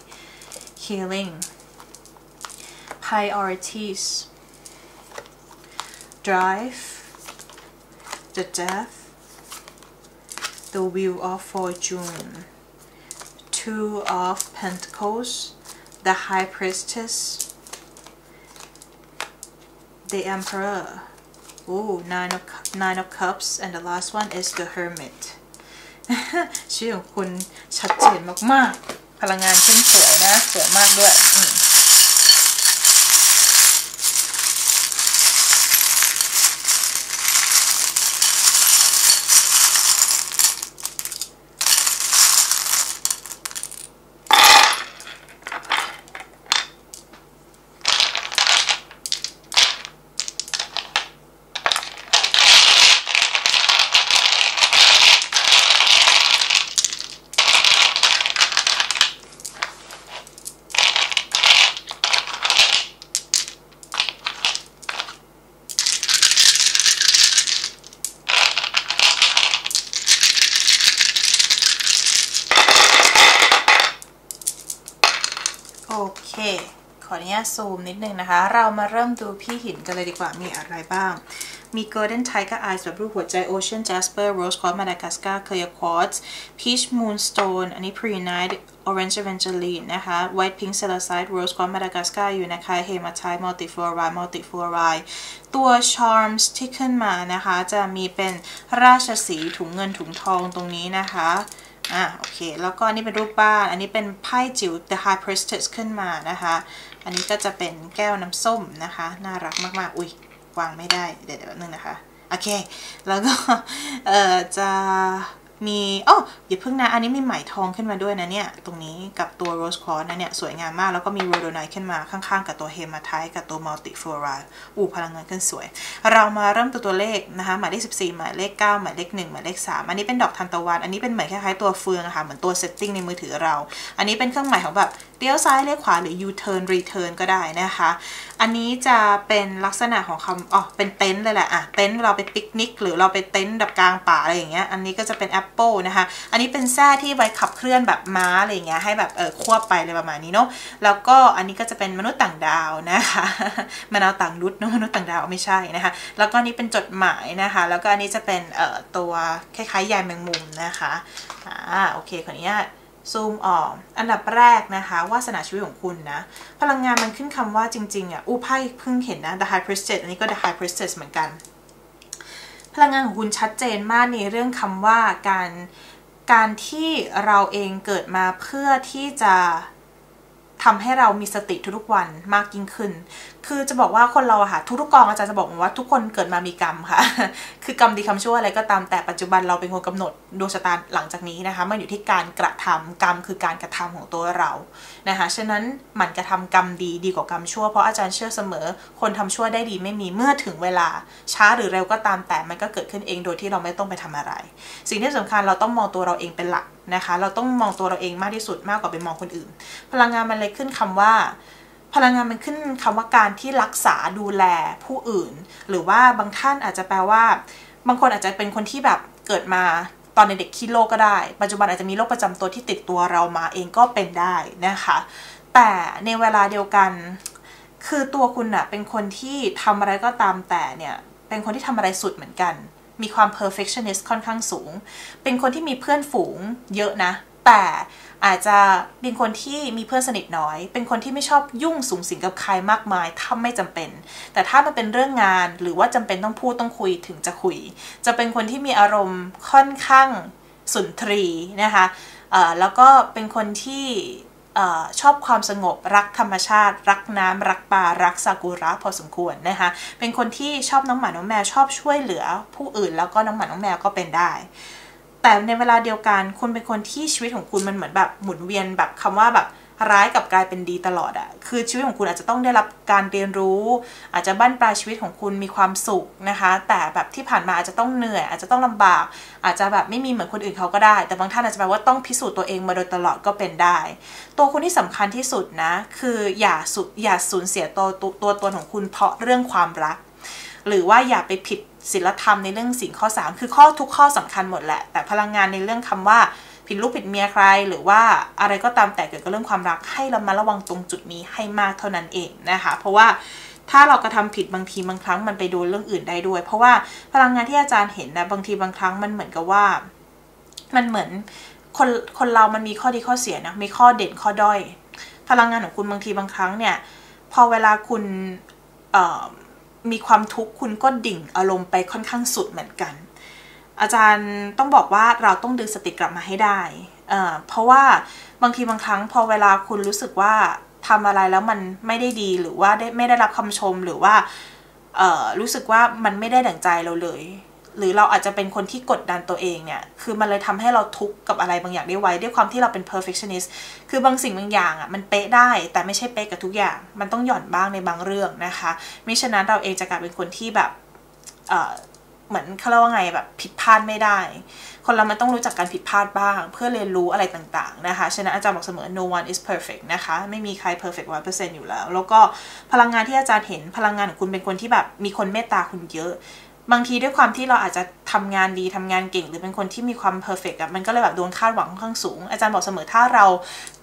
Healing Priorities Drive The Death The Wheel of Fortune Two of Pentacles The High Priestess The Emperor Nine of Cups and the last one is the Hermit ชื่อของคุณชัดเจนมากๆพลังงานขึ้นสวยนะสวยมากด้วยโอเคขออนุญาตซูมนิดนึงนะคะเรามาเริ่มดูพี่หินกันเลยดีกว่ามีอะไรบ้างมี Golden Tiger Eyes แบบรูปหัวใจ Ocean Jasper Rose Quartz Madagascar Clear Quartz Peach Moonstone อันนี้ Pre-Night Orange Evangeline นะคะ White Pink Celestite Rose Quartz Madagascar อยู่นะคะ Hematite Multifluoride ตัว Charms ที่ขึ้นมานะคะจะมีเป็นราชสีห์ถุงเงินถุงทองตรงนี้นะคะโอเคแล้วก็อันนี้เป็นรูปบ้านอันนี้เป็นไพ่จิ๋ว The High Priestess ขึ้นมานะคะอันนี้ก็จะเป็นแก้วน้ำส้มนะคะน่ารักมากๆอุ๊ยวางไม่ได้เดี๋ยวนึงนะคะโอเคแล้วก็จะมีอย่าเพิ่งนะอันนี้มีไหมทองขึ้นมาด้วยนะเนี่ยตรงนี้กับตัว Rose Quartz นะเนี่ยสวยงามมากแล้วก็มี Rhodonite ขึ้นมาข้างๆกับตัว Hematite กับตัว Multifluoride พลังงานขึ้นสวยเรามาเริ่มตัวเลขนะคะหมายเลข14หมายเลข9หมายเลข1หมายเลข3อันนี้เป็นดอกทานตะวันอันนี้เป็นเหมือนคล้ายๆตัวเฟืองอะค่ะเหมือนตัว setting ในมือถือเราอันนี้เป็นเครื่องหมายของแบบเลี้ยวซ้ายเลี้ยวขวาหรือ U-turn return ก็ได้นะคะอันนี้จะเป็นลักษณะของคำเป็นเต็นท์เลยแหละเต็นท์เราไปปิกนิกหรือเราไปเต็นท์แบบกลางป่าอะไรอย่างเงี้ยอันนี้ก็จะเป็นแอปเปิลนะคะอันนี้เป็นแส้ที่ไว้ขับเคลื่อนแบบม้าอะไรอย่างเงี้ยให้แบบควบไปเลยประมาณนี้เนาะแล้วก็อันนี้ก็จะเป็นมนุษย์ต่างดาวนะคะมนุษย์ต่างดุษเนาะมนุษย์ต่างดาวไม่ใช่นะคะแล้วก็นี้เป็นจดหมายนะคะแล้วก็อันนี้จะเป็นตัวคล้ายๆใยแมงมุมนะคะโอเคขออนุญาตซูมออกอันดับแรกนะคะวาสนาชีวิตของคุณนะพลังงานมันขึ้นคำว่าจริงๆไพ่เพิ่งเห็นนะ The High Priestess อันนี้ก็ The High Priestess เหมือนกันพลังงานของคุณชัดเจนมากในเรื่องคำว่าการที่เราเองเกิดมาเพื่อที่จะทำให้เรามีสติทุกๆวันมากยิ่งขึ้นคือจะบอกว่าคนเราอะค่ะทุกๆกองอาจารย์จะบอกว่าทุกคนเกิดมามีกรรมค่ะคือกรรมดีกรรมชั่วอะไรก็ตามแต่ปัจจุบันเราเป็นคนกำหนดดวงชะตาหลังจากนี้นะคะมันอยู่ที่การกระทำกรรมคือการกระทำของตัวเรานะคะฉะนั้นหมั่นกระทำกรรมดีกว่ากรรมชั่วเพราะอาจารย์เชื่อเสมอคนทำชั่วได้ดีไม่มีเมื่อถึงเวลาช้าหรือเร็วก็ตามแต่มันก็เกิดขึ้นเองโดยที่เราไม่ต้องไปทำอะไรสิ่งที่สำคัญเราต้องมองตัวเราเองเป็นหลักนะคะเราต้องมองตัวเราเองมากที่สุดมากกว่าไปมองคนอื่นพลังงานมันเลยขึ้นคำว่าพลังงานมันขึ้นคำว่าการที่รักษาดูแลผู้อื่นหรือว่าบางท่านอาจจะแปลว่าบางคนอาจจะเป็นคนที่แบบเกิดมาตอนในเด็กขี้โรคก็ได้ปัจจุบันอาจจะมีโรคประจำตัวที่ติดตัวเรามาเองก็เป็นได้นะคะแต่ในเวลาเดียวกันคือตัวคุณน่ะเป็นคนที่ทำอะไรก็ตามแต่เนี่ยเป็นคนที่ทำอะไรสุดเหมือนกันมีความ perfectionist ค่อนข้างสูงเป็นคนที่มีเพื่อนฝูงเยอะนะแต่อาจจะเป็นคนที่มีเพื่อนสนิทน้อยเป็นคนที่ไม่ชอบยุ่งสุงสิงกับใครมากมายถ้าไม่จำเป็นแต่ถ้ามันเป็นเรื่องงานหรือว่าจำเป็นต้องพูดต้องคุยถึงจะคุยจะเป็นคนที่มีอารมณ์ค่อนข้างสุนทรีนะคะแล้วก็เป็นคนที่ชอบความสงบรักธรรมชาติรักน้ำรักป่ารักซากุระพอสมควรนะคะเป็นคนที่ชอบน้องหมาน้องแมวชอบช่วยเหลือผู้อื่นแล้วก็น้องหมาน้องแมวก็เป็นได้แต่ในเวลาเดียวกันคุณเป็นคนที่ชีวิตของคุณมันเหมือนแบบหมุนเวียนแบบคำว่าแบบร้ายกับกลายเป็นดีตลอดอะคือชีวิตของคุณอาจจะต้องได้รับการเรียนรู้อาจจะบั้นปลายชีวิตของคุณมีความสุขนะคะแต่แบบที่ผ่านมาอาจจะต้องเหนื่อยอาจจะต้องลำบากอาจจะแบบไม่มีเหมือนคนอื่นเขาก็ได้แต่บางท่านอาจจะแปลว่าต้องพิสูจน์ตัวเองมาโดยตลอดก็เป็นได้ตัวคุณที่สำคัญที่สุดนะคืออย่าสูญเสียตัวตนของคุณเพราะเรื่องความรักหรือว่าอย่าไปผิดศีลธรรมในเรื่องสิ่งข้อ3คือทุกข้อสำคัญหมดแหละแต่พลังงานในเรื่องคำว่าผิดลูกผิดเมียใครหรือว่าอะไรก็ตามแต่เกี่ยวกับเรื่องความรักให้เรามาระวังตรงจุดนี้ให้มากเท่านั้นเองนะคะเพราะว่าถ้าเรากระทำผิดบางทีบางครั้งมันไปโดนเรื่องอื่นได้ด้วยเพราะว่าพลังงานที่อาจารย์เห็นนะบางทีบางครั้งมันเหมือนกับว่ามันเหมือนคนเรามันมีข้อดีข้อเสียนะมีข้อเด่นข้อด้อยพลังงานของคุณบางทีบางครั้งเนี่ยพอเวลาคุณมีความทุกข์คุณก็ดิ่งอารมณ์ไปค่อนข้างสุดเหมือนกันอาจารย์ต้องบอกว่าเราต้องดึงสติกลับมาให้ได้เพราะว่าบางทีบางครั้งพอเวลาคุณรู้สึกว่าทำอะไรแล้วมันไม่ได้ดีหรือว่าไม่ได้รับคำชมหรือว่ารู้สึกว่ามันไม่ได้ดั่งใจเราเลยหรือเราอาจจะเป็นคนที่กดดันตัวเองเนี่ยคือมันเลยทำให้เราทุกข์กับอะไรบางอย่างได้ไวด้วยความที่เราเป็น perfectionist คือบางสิ่งบางอย่างอ่ะมันเป๊ะได้แต่ไม่ใช่เป๊ะกับทุกอย่างมันต้องหย่อนบ้างในบางเรื่องนะคะมิฉะนั้นเราเองจะกลายเป็นคนที่แบบเหมือนเขาเรียกว่าไงแบบผิดพลาดไม่ได้คนเรามันต้องรู้จักการผิดพลาดบ้างเพื่อเรียนรู้อะไรต่างๆนะคะฉะนั้นอาจารย์บอกเสมอ no one is perfect นะคะไม่มีใคร perfect 100% อยู่แล้วแล้วก็พลังงานที่อาจารย์เห็นพลังงานของคุณเป็นคนที่แบบมีคนเมตตาคุณเยอะบางทีด้วยความที่เราอาจจะทำงานดีทำงานเก่งหรือเป็นคนที่มีความเพอร์เฟกต์อะมันก็เลยแบบโดนคาดหวังค่อนข้างสูงอาจารย์บอกเสมอถ้าเราท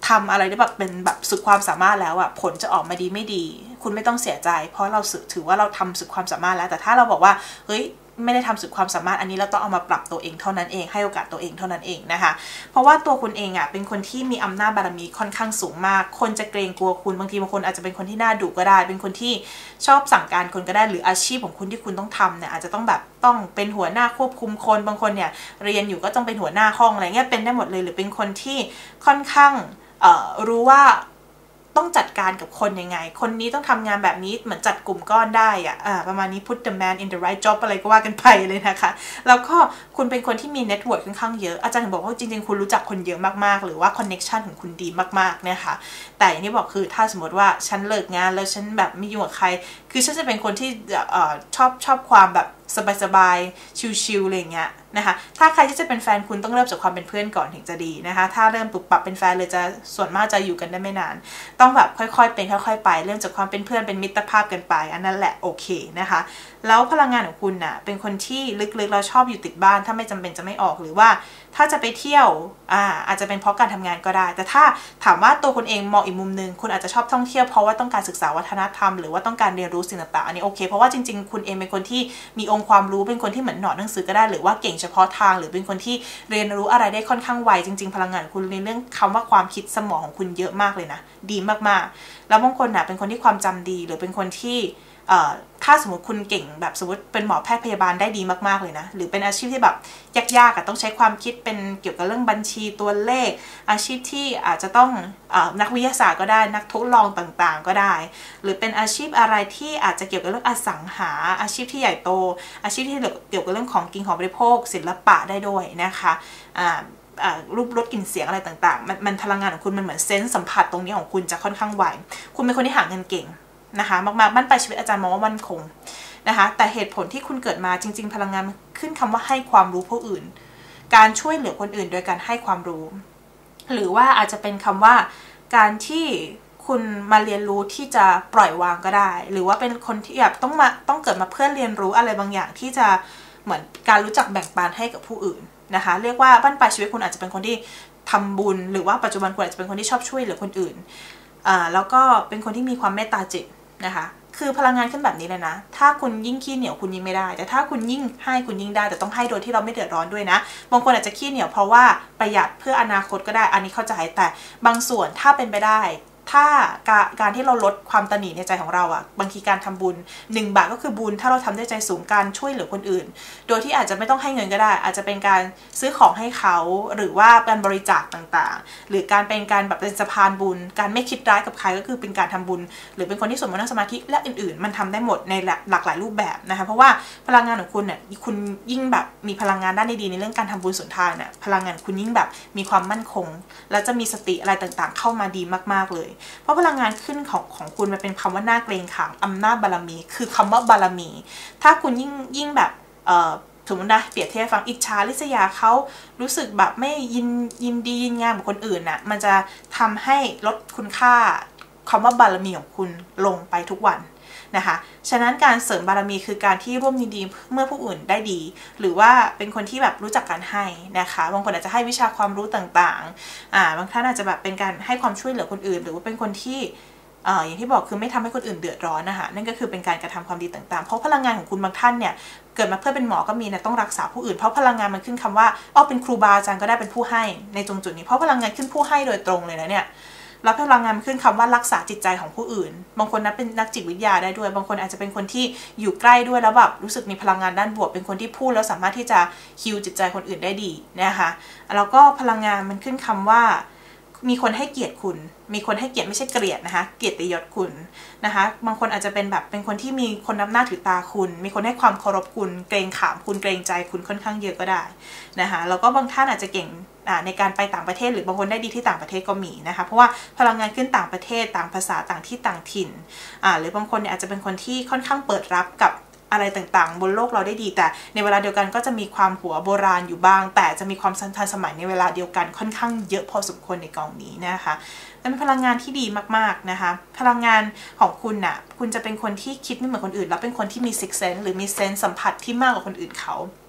ทำอะไรได้แบบเป็นแบบสุดความสามารถแล้วอะผลจะออกมาดีไม่ดีคุณไม่ต้องเสียใจเพราะเราถือว่าเราทำสุดความสามารถแล้วแต่ถ้าเราบอกว่าเฮ้ยไม่ได้ทำสุดความสามารถอันนี้เราต้องเอามาปรับตัวเองเท่านั้นเองให้โอกาสตัวเองเท่านั้นเองนะคะเพราะว่าตัวคุณเองอ่ะเป็นคนที่มีอำนาจบารมีค่อนข้างสูงมากคนจะเกรงกลัวคุณบางทีบางคนอาจจะเป็นคนที่น่าดุก็ได้เป็นคนที่ชอบสั่งการคนก็ได้หรืออาชีพของคุณที่คุณต้องทำเนี่ยอาจจะต้องแบบต้องเป็นหัวหน้าควบคุมคนบางคนเนี่ยเรียนอยู่ก็ต้องเป็นหัวหน้าห้องอะไรเงี้ยเป็นได้หมดเลยหรือเป็นคนที่ค่อนข้างรู้ว่าต้องจัดการกับคนยังไงคนนี้ต้องทำงานแบบนี้เหมือนจัดกลุ่มก้อนได้อะประมาณนี้ put the man in the right job อะไรก็ว่ากันไปเลยนะคะแล้วก็คุณเป็นคนที่มี network ค่อนข้างเยอะอาจารย์ถึงบอกว่าจริงๆคุณรู้จักคนเยอะมากๆหรือว่า connection ของคุณดีมากๆนะคะแต่อย่างที่บอกคือถ้าสมมติว่าฉันเลิกงานแล้วฉันแบบไม่ยุ่งกับใครคือฉันจะเป็นคนที่ชอบความแบบสบายๆชิลๆอะไรอย่างเงี้ยนะคะถ้าใครที่จะเป็นแฟนคุณต้องเริ่มจากความเป็นเพื่อนก่อนถึงจะดีนะคะถ้าเริ่มปรับเป็นแฟนเลยจะส่วนมากจะอยู่กันได้ไม่นานต้องแบบค่อยๆเป็นค่อยๆไปเริ่มจากความเป็นเพื่อนเป็นมิตรภาพกันไปอันนั้นแหละโอเคนะคะแล้วพลังงานของคุณน่ะเป็นคนที่ลึกๆเราชอบอยู่ติดบ้านถ้าไม่จำเป็นจะไม่ออกหรือว่าถ้าจะไปเที่ยวอาจจะเป็นเพราะการทำงานก็ได้แต่ถ้าถามว่าตัวคุณเองมองอีกมุมนึงคุณอาจจะชอบท่องเที่ยวเพราะว่าต้องการศึกษาวัฒนธรรมหรือว่าต้องการเรียนรู้สิ่งต่างๆอันนี้โอเคเพราะว่าจริงๆคุณเองเป็นคนที่มีองค์ความรู้เป็นคนที่เหมือนหนอนหนังสือก็ได้หรือว่าเก่งเฉพาะทางหรือเป็นคนที่เรียนรู้อะไรได้ค่อนข้างไวจริงๆพลังงานคุณในเรื่องคำว่าความคิดสมองของคุณเยอะมากเลยนะดีมากๆแล้วบางคนเป็นคนที่ความจำดีหรือเป็นคนที่ถ้าสมมติคุณเก่งแบบสมมติเป็นหมอแพทย์พยาบาลได้ดีมากๆเลยนะหรือเป็นอาชีพที่แบบยากๆต้องใช้ความคิดเป็นเกี่ยวกับเรื่องบัญชีตัวเลขอาชีพที่อาจจะต้องนักวิทยาศาสตร์ก็ได้นักทดลองต่างๆก็ได้หรือเป็นอาชีพอะไรที่อาจจะเกี่ยวกับเรื่องอสังหาอาชีพที่ใหญ่โตอาชีพที่เกี่ยวกับเรื่องของกินของบริโภคศิลปะได้ด้วยนะคะรูปรสกลิ่นเสียงอะไรต่างๆมันพลังงานของคุณมันเหมือนเซนส์สัมผัสตรงนี้ของคุณจะค่อนข้างไวคุณเป็นคนที่หาเงินเก่งนะคะมากๆบ้านปลายชีวิตอาจารย์มองว่ามั่นคงนะคะแต่เหตุผลที่คุณเกิดมาจริงๆพลังงานขึ้นคำว่าให้ความรู้ผู้อื่นการช่วยเหลือคนอื่นโดยการให้ความรู้หรือว่าอาจจะเป็นคำว่าการที่คุณมาเรียนรู้ที่จะปล่อยวางก็ได้หรือว่าเป็นคนที่แบบต้องเกิดมาเพื่อเรียนรู้อะไรบางอย่างที่จะเหมือนการรู้จักแบ่งปันให้กับผู้อื่นนะคะเรียกว่าบ้านปลายชีวิตคุณอาจจะเป็นคนที่ทำบุญหรือว่าปัจจุบันคุณอาจจะเป็นคนที่ชอบช่วยเหลือคนอื่นแล้วก็เป็นคนที่มีความเมตตาจิตนะคะคือพลังงานขึ้นแบบนี้เลยนะถ้าคุณยิ่งขี้เหนียวคุณยิ่งไม่ได้แต่ถ้าคุณยิ่งให้คุณยิ่งได้แต่ต้องให้โดยที่เราไม่เดือดร้อนด้วยนะบางคนอาจจะขี้เหนียวเพราะว่าประหยัดเพื่ออนาคตก็ได้อันนี้เข้าใจแต่บางส่วนถ้าเป็นไปได้ถ้าการที่เราลดความตนีในใจของเราอะบางทีการทำบุญ1 บาทก็คือบุญถ้าเราทำด้วยใจสูงการช่วยเหลือคนอื่นโดยที่อาจจะไม่ต้องให้เงินก็ได้อาจจะเป็นการซื้อของให้เขาหรือว่าการบริจาคต่างๆหรือการเป็นการแบบเป็นสะพานบุญการไม่คิดร้ายกับใครก็คือเป็นการทำบุญหรือเป็นคนที่สวดมนต์นั่งสมาธิและอื่นๆมันทำได้หมดในหลากหลายรูปแบบนะคะเพราะว่าพลังงานของคุณเนี่ยคุณยิ่งแบบมีพลังงานด้านดีในเรื่องการทำบุญสุนทานเนี่ยพลังงานคุณยิ่งแบบมีความมั่นคงและจะมีสติอะไรต่างๆเข้ามาดีมากๆเลยเพราะพลังงานขึ้นของคุณมันเป็นคำว่าหน้าเกรงขามอำนาจบารมีคือคำว่าบารมีถ้าคุณยิ่งแบบสมมตินะเปรียบเทียบฟังอิจฉาริษยาเขารู้สึกแบบไม่ยินดียินงามกับคนอื่นน่ะมันจะทำให้ลดคุณค่าคำว่าบารมีของคุณลงไปทุกวันนะคะฉะนั้นการเสริมบารมีคือการที่ร่วมยินดีเมื่อผู้อื่นได้ดีหรือว่าเป็นคนที่แบบรู้จักการให้นะคะบางคนอาจจะให้วิชาความรู้ต่างๆบางท่านอาจจะแบบเป็นการให้ความช่วยเหลือคนอื่นหรือว่าเป็นคนที่อย่างที่บอกคือไม่ทำให้คนอื่นเดือดร้อนนะคะนั่นก็คือเป็นการกระทำความดีต่างๆเพราะพลังงานของคุณบางท่านเนี่ยเกิดมาเพื่อเป็นหมอก็มีนะต้องรักษาผู้อื่นเพราะพลังงานมันขึ้นคำว่าเป็นครูบาอาจารย์ก็ได้เป็นผู้ให้ในตรงจุดนี้เพราะพลังงานขึ้นผู้ให้โดยตรงเลยนะเนี่ยแล้วพลังงานมันขึ้นคำว่ารักษาจิตใจของผู้อื่นบางคนนั้นเป็นนักจิตวิทยาได้ด้วยบางคนอาจจะเป็นคนที่อยู่ใกล้ด้วยแล้วแบบรู้สึกมีพลังงานด้านบวกเป็นคนที่พูดแล้วสามารถที่จะฮีลจิตใจคนอื่นได้ดีนะคะแล้วก็พลังงานมันขึ้นคำว่ามีคนให้เกียรติคุณมีคนให้เกียรติไม่ใช่เกลียดนะคะเกียรติยศคุณนะคะบางคนอาจจะเป็นแบบเป็นคนที่มีคนนับหน้าถือตาคุณมีคนให้ความเคารพคุณเกรงขามคุณเกรงใจคุณค่อนข้างเยอะก็ได้นะคะแล้วก็บางท่านอาจจะเก่งในการไปต่างประเทศหรือบางคนได้ดีที่ต่างประเทศก็มีนะคะเพราะว่าพลังงานขึ้นต่างประเทศต่างภาษาต่างที่ต่างถิ่นหรือบางคนเนี่ยอาจจะเป็นคนที่ค่อนข้างเปิดรับกับอะไรต่างๆบนโลกเราได้ดีแต่ในเวลาเดียวกันก็จะมีความหัวโบราณอยู่บ้างแต่จะมีความทันสมัยในเวลาเดียวกันค่อนข้างเยอะพอสมควรในกองนี้นะคะเป็นพลังงานที่ดีมากๆนะคะพลังงานของคุณน่ะคุณจะเป็นคนที่คิดไม่เหมือนคนอื่นแล้วเป็นคนที่มีซิกเซนส์หรือมีเซนส์สัมผัสที่มากกว่าคนอื่นเขา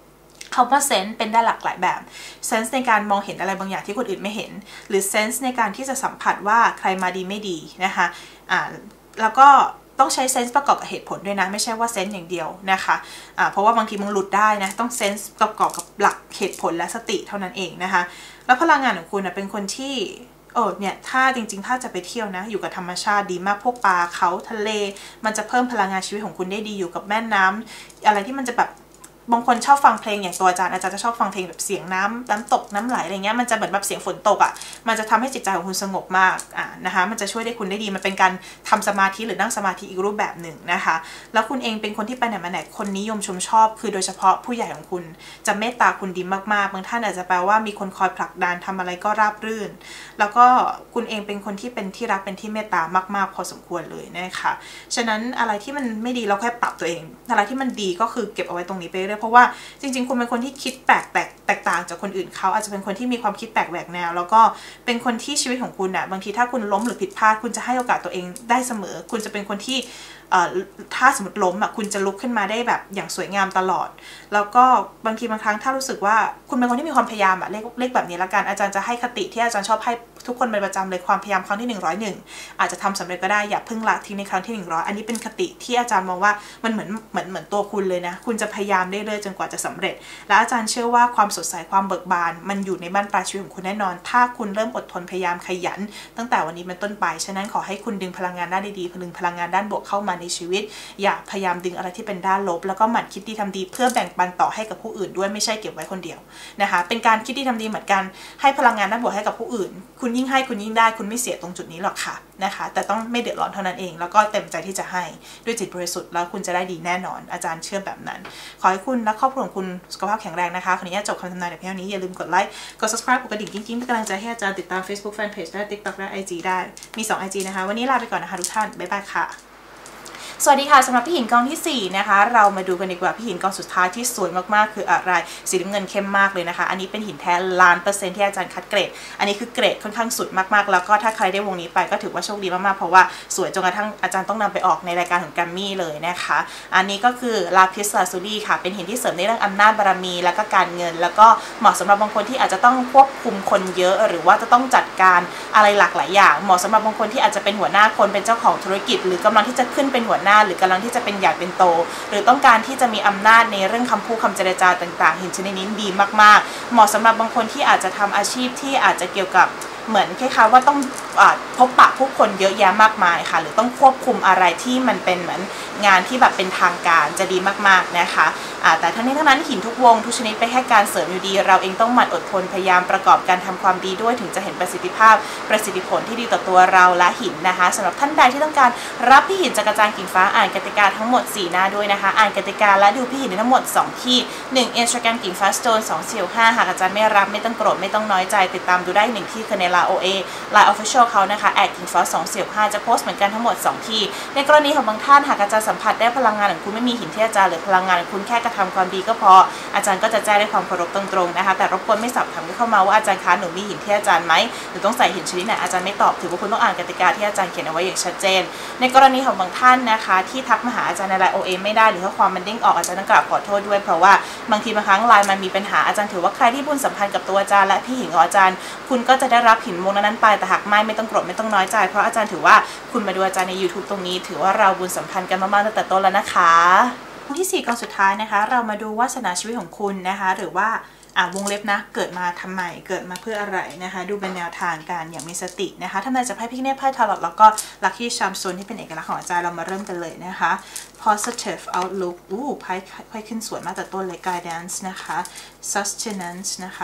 เขาว่าเซนส์เป็นได้หลากหลายแบบเซนส์ในการมองเห็นอะไรบางอย่างที่คนอื่นไม่เห็นหรือเซนส์ในการที่จะสัมผัสว่าใครมาดีไม่ดีนะคะแล้วก็ต้องใช้เซนส์ประกอบกับเหตุผลด้วยนะไม่ใช่ว่าเซนส์อย่างเดียวนะคะเพราะว่าบางทีมึงหลุดได้นะต้องเซนส์ประกอบกับหลักเหตุผลและสติเท่านั้นเองนะคะแล้วพลังงานของคุณเป็นคนที่เนี่ยถ้าจริงๆถ้าจะไปเที่ยวนะอยู่กับธรรมชาติดีมากพวกป่าเขาทะเลมันจะเพิ่มพลังงานชีวิตของคุณได้ดีอยู่กับแม่น้ำอะไรที่มันจะแบบบางคนชอบฟังเพลงอย่างตัวอาจารย์จะชอบฟังเพลงแบบเสียงน้ำตกน้ำไหลอะไรเงี้ยมันจะเหมือนแบบเสียงฝนตกมันจะทำให้จิตใจของคุณสงบมากนะคะมันจะช่วยได้คุณได้ดีมันเป็นการทำสมาธิหรือนั่งสมาธิอีกรูปแบบหนึ่งนะคะแล้วคุณเองเป็นคนที่ไปไหนมาไหนคนนิยมชมชอบคือโดยเฉพาะผู้ใหญ่ของคุณจะเมตตาคุณดีมากๆบางท่านอาจจะแปลว่ามีคนคอยผลักดันทำอะไรก็ราบรื่นแล้วก็คุณเองเป็นคนที่เป็นที่รักเป็นที่เมตตามากๆพอสมควรเลยนะคะฉะนั้นอะไรที่มันไม่ดีเราแค่ปรับตัวเองอะไรที่มันดีก็คือเก็บเอาไว้ตรงนี้ไปเรื่อยเพราะว่าจริงๆคุณเป็นคนที่คิดแตกต่างจากคนอื่นเขาอาจจะเป็นคนที่มีความคิดแปลกแหวกแนวแล้วก็เป็นคนที่ชีวิตของคุณบางทีถ้าคุณล้มหรือผิดพลาดคุณจะให้โอกาสตัวเองได้เสมอคุณจะเป็นคนที่ถ้าสมมติล้มคุณจะลุกขึ้นมาได้แบบอย่างสวยงามตลอดแล้วก็บางทีบางครั้งถ้ารู้สึกว่าคุณเป็นคนที่มีความพยายามเลขแบบนี้ละกันอาจารย์จะให้คติที่อาจารย์ชอบให้ทุกคนเป็นประจำเลยความพยายามครั้งที่101อาจจะทำสำเร็จก็ได้อย่าเพิ่งละทิ้งในครั้งที่100อันนี้เป็นคติที่อาจารย์มองว่ามันเหมือนตัวคุณเลยนะคุณจะพยายามได้เรื่อยจนกว่าจะสำเร็จและอาจารย์เชื่อว่าความสดใสความเบิกบานมันอยู่ในบ้านปลายชีวิตของคุณแน่นอนถ้าคุณเริ่มอดทนพยายามขยันตั้งแต่วันนี้เป็นต้นไปฉะนั้นขอให้คุณดึงพลังงานด้านดีๆดึงพลังงานด้านบวกเข้ามาในชีวิตอย่าพยายามดึงอะไรที่เป็นด้านลบแล้วก็หมั่นคิดดีทำดีเพื่อแบ่งปันต่อให้กับผู้อื่นด้วยไม่ใช่เก็บไว้คนเดียวนะคะเป็นการคิดดีทำดีเหมือนกันให้พลังงานด้านบวกให้กับผู้อื่นคุณยิ่งให้คุณยิ่งได้คุณไม่เสียตรงจุดนี้หรอกค่ะนะคะแต่ต้องไม่เดือดร้อนเท่านั้นเองแล้วก็เต็มใจที่จะให้ด้วยจิตบริสุทธิ์แล้วคุณจะได้ดีแน่นอนอาจารย์เชื่อแบบนั้นขอให้คุณและครอบครัวของคุณสุขภาพแข็งแรงนะคะขออนุญาตจบคำทำนายแต่เพียงเท่านี้อย่าลืมกดไลค์กด subscribe กดกระดิ่งกิ๊งๆเป็นกำลังใจให้อาจารย์ติดตาม Facebook Fanpage และ TikTok และ IG ได้มี2 IG นะคะวันนี้ลาไปก่อนนะคะทุกท่านบ๊ายบายค่ะสวัสดีค่ะสำหรับพี่หินกองที่4นะคะเรามาดูกันดีกว่าพี่หินกองสุดท้ายที่สวยมากๆคืออะไรสีน้ำเงินเข้มมากเลยนะคะอันนี้เป็นหินแท้1,000,000%ที่อาจารย์คัดเกรดอันนี้คือเกรดค่อนข้างสุดมากๆแล้วก็ถ้าใครได้วงนี้ไปก็ถือว่าโชคดีมากๆเพราะว่าสวยจนกระทั่งอาจารย์ต้องนำไปออกในรายการของแกรมมี่เลยนะคะอันนี้ก็คือลาพิสลาซูรี่ค่ะเป็นหินที่เสริมในเรื่องอำนาจบารมีแล้วก็การเงินแล้วก็เหมาะสำหรับบางคนที่อาจจะต้องควบคุมคนเยอะหรือว่าจะต้องจัดการอะไรหลากหลายอย่างเหมาะสำหรับบางคนที่อาจจะเป็นหัวหน้าคนเป็นเจ้าของธุรกิจหรือกำลังที่จะขึ้นเป็นหัวหน้าหรือกำลังที่จะเป็นใหญ่เป็นโตหรือต้องการที่จะมีอำนาจในเรื่องคำพูดคำเจรจาต่างๆหินชนิดนี้ดีมากๆเหมาะสำหรับบางคนที่อาจจะทำอาชีพที่อาจจะเกี่ยวกับเหมือนคล้ายๆว่าต้องพบปะผู้คนเยอะแยะมากมายค่ะหรือต้องควบคุมอะไรที่มันเป็นเหมือนงานที่แบบเป็นทางการจะดีมากๆนะคะแต่ทั้งนี้ทั้งนั้นหินทุกวงทุกชนิดไปให้การเสริมอยู่ดีเราเองต้องหมั่นอดทนพยายามประกอบการทำความดีด้วยถึงจะเห็นประสิทธิภาพประสิทธิผลที่ดีต่อตัวเราและหินนะคะสำหรับท่านใดที่ต้องการรับพี่หินจากอาจารย์กิ่งฟ้าอ่านกติกาทั้งหมด4หน้าด้วยนะคะอ่านกติกาและดูพี่หินทั้งหมด2ที่1 Instagram กิ่งฟ้า Stone 245หากอาจารย์ไม่รับไม่ต้องโกรธไม่ต้องน้อยใจติดตามดูได้1ที่คือใน LAOA Line Official เขานะคะกิ่งฟ้า245จะโพสต์เหมือนกันทั้งหมด2ที่ในกรณีของบางท่านหากอาจารย์สัมผัสได้พลังงานของคุณไม่มีหินที่อาจารย์หรือพลังงานของคุณแค่กระทำความดีก็พออาจารย์ก็จะแจ้งด้วยความเคารพตรงๆนะคะแต่รบกวนไม่สอบถามเข้ามาว่าอาจารย์คะหนูมีหินที่อาจารย์ไหมหรือต้องใส่หินชนิดไหนอาจารย์ไม่ตอบถือว่าคุณต้องอ่านกติกาที่อาจารย์เขียนเอาไว้อย่างชัดเจนในกรณีของบางท่านนะคะที่ทักมาหาอาจารย์ใน Line OA ไม่ได้หรือข้อความมันเด้งออกอาจารย์ต้องกราบขอโทษด้วยเพราะว่าบางทีบางครั้งไลน์มันมีปัญหาอาจารย์ถือว่าใครที่บุญสัมพันธ์กับตัวอาจารย์และพี่หินของอาจารย์คุณก็จะได้รับหินวงนั้นไปแต่หากไม่ต้องโกรธไม่ต้องน้อยใจเพราะอาจารย์ถือว่าคุณมาดูอาจารย์ใน YouTube ตรงนี้ถือว่าเราบุญสัมพันธ์กันมากๆตั้งแต่ต้นแล้วนะคะที่4กองสุดท้ายนะคะเรามาดูวาสนาชีวิตของคุณนะคะหรือว่าวงเล็บนะเกิดมาทำไมเกิดมาเพื่ออะไรนะคะดูเป็นแนวทางการอย่างมีสตินะคะทำนายจากไพ่พิฆเนศไพ่ทาโรต์แล้วก็ลัคกี้ชามโซนที่เป็นเอกลักษณ์ของอาจารย์เรามาเริ่มกันเลยนะคะ positive outlook ไพ่ขึ้นสวยมากแต่ต้นเลย guidance นะคะ sustenance นะคะ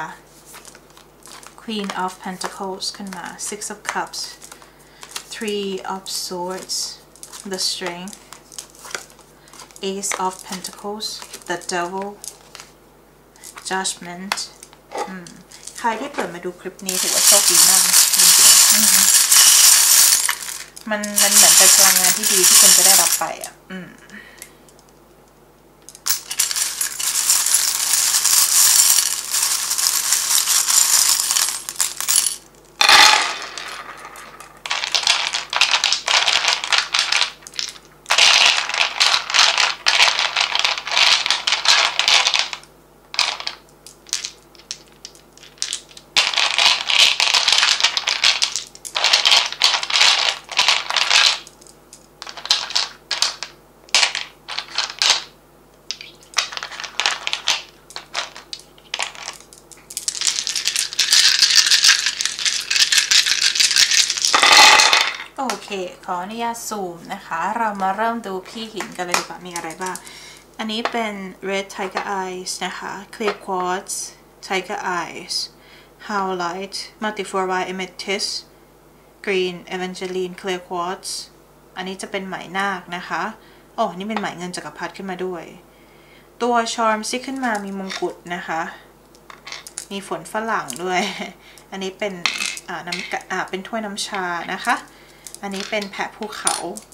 Queen of Pentacles ขึ้นมา Six of Cups Three of Swords the Strength Ace of Pentacles the Devil Judgment ใครที่เปิดมาดูคลิปนี้ถือว่าโชคดีมากจริงๆมันเหมือนเป็นพลังงานที่ดีที่คุณจะได้รับไปโอเคขออนุญาตซูมนะคะเรามาเริ่มดูพี่หินกันเลยดีกว่ามีอะไรบ้างอันนี้เป็น red tiger eyes นะคะ clear quartz tiger eyes howlite multifluoride amethyst green evangeline clear quartz อันนี้จะเป็นไหมนาคนะคะโอ้นี่เป็นไหมเงินจักรพรรดิขึ้นมาด้วยตัวชอร์มซิขึ้นมามีมงกุฎนะคะมีฝนฝรั่งด้วยอันนี้เป็นเป็นถ้วยน้ำชานะคะอันนี้เป็นแพะภูเขา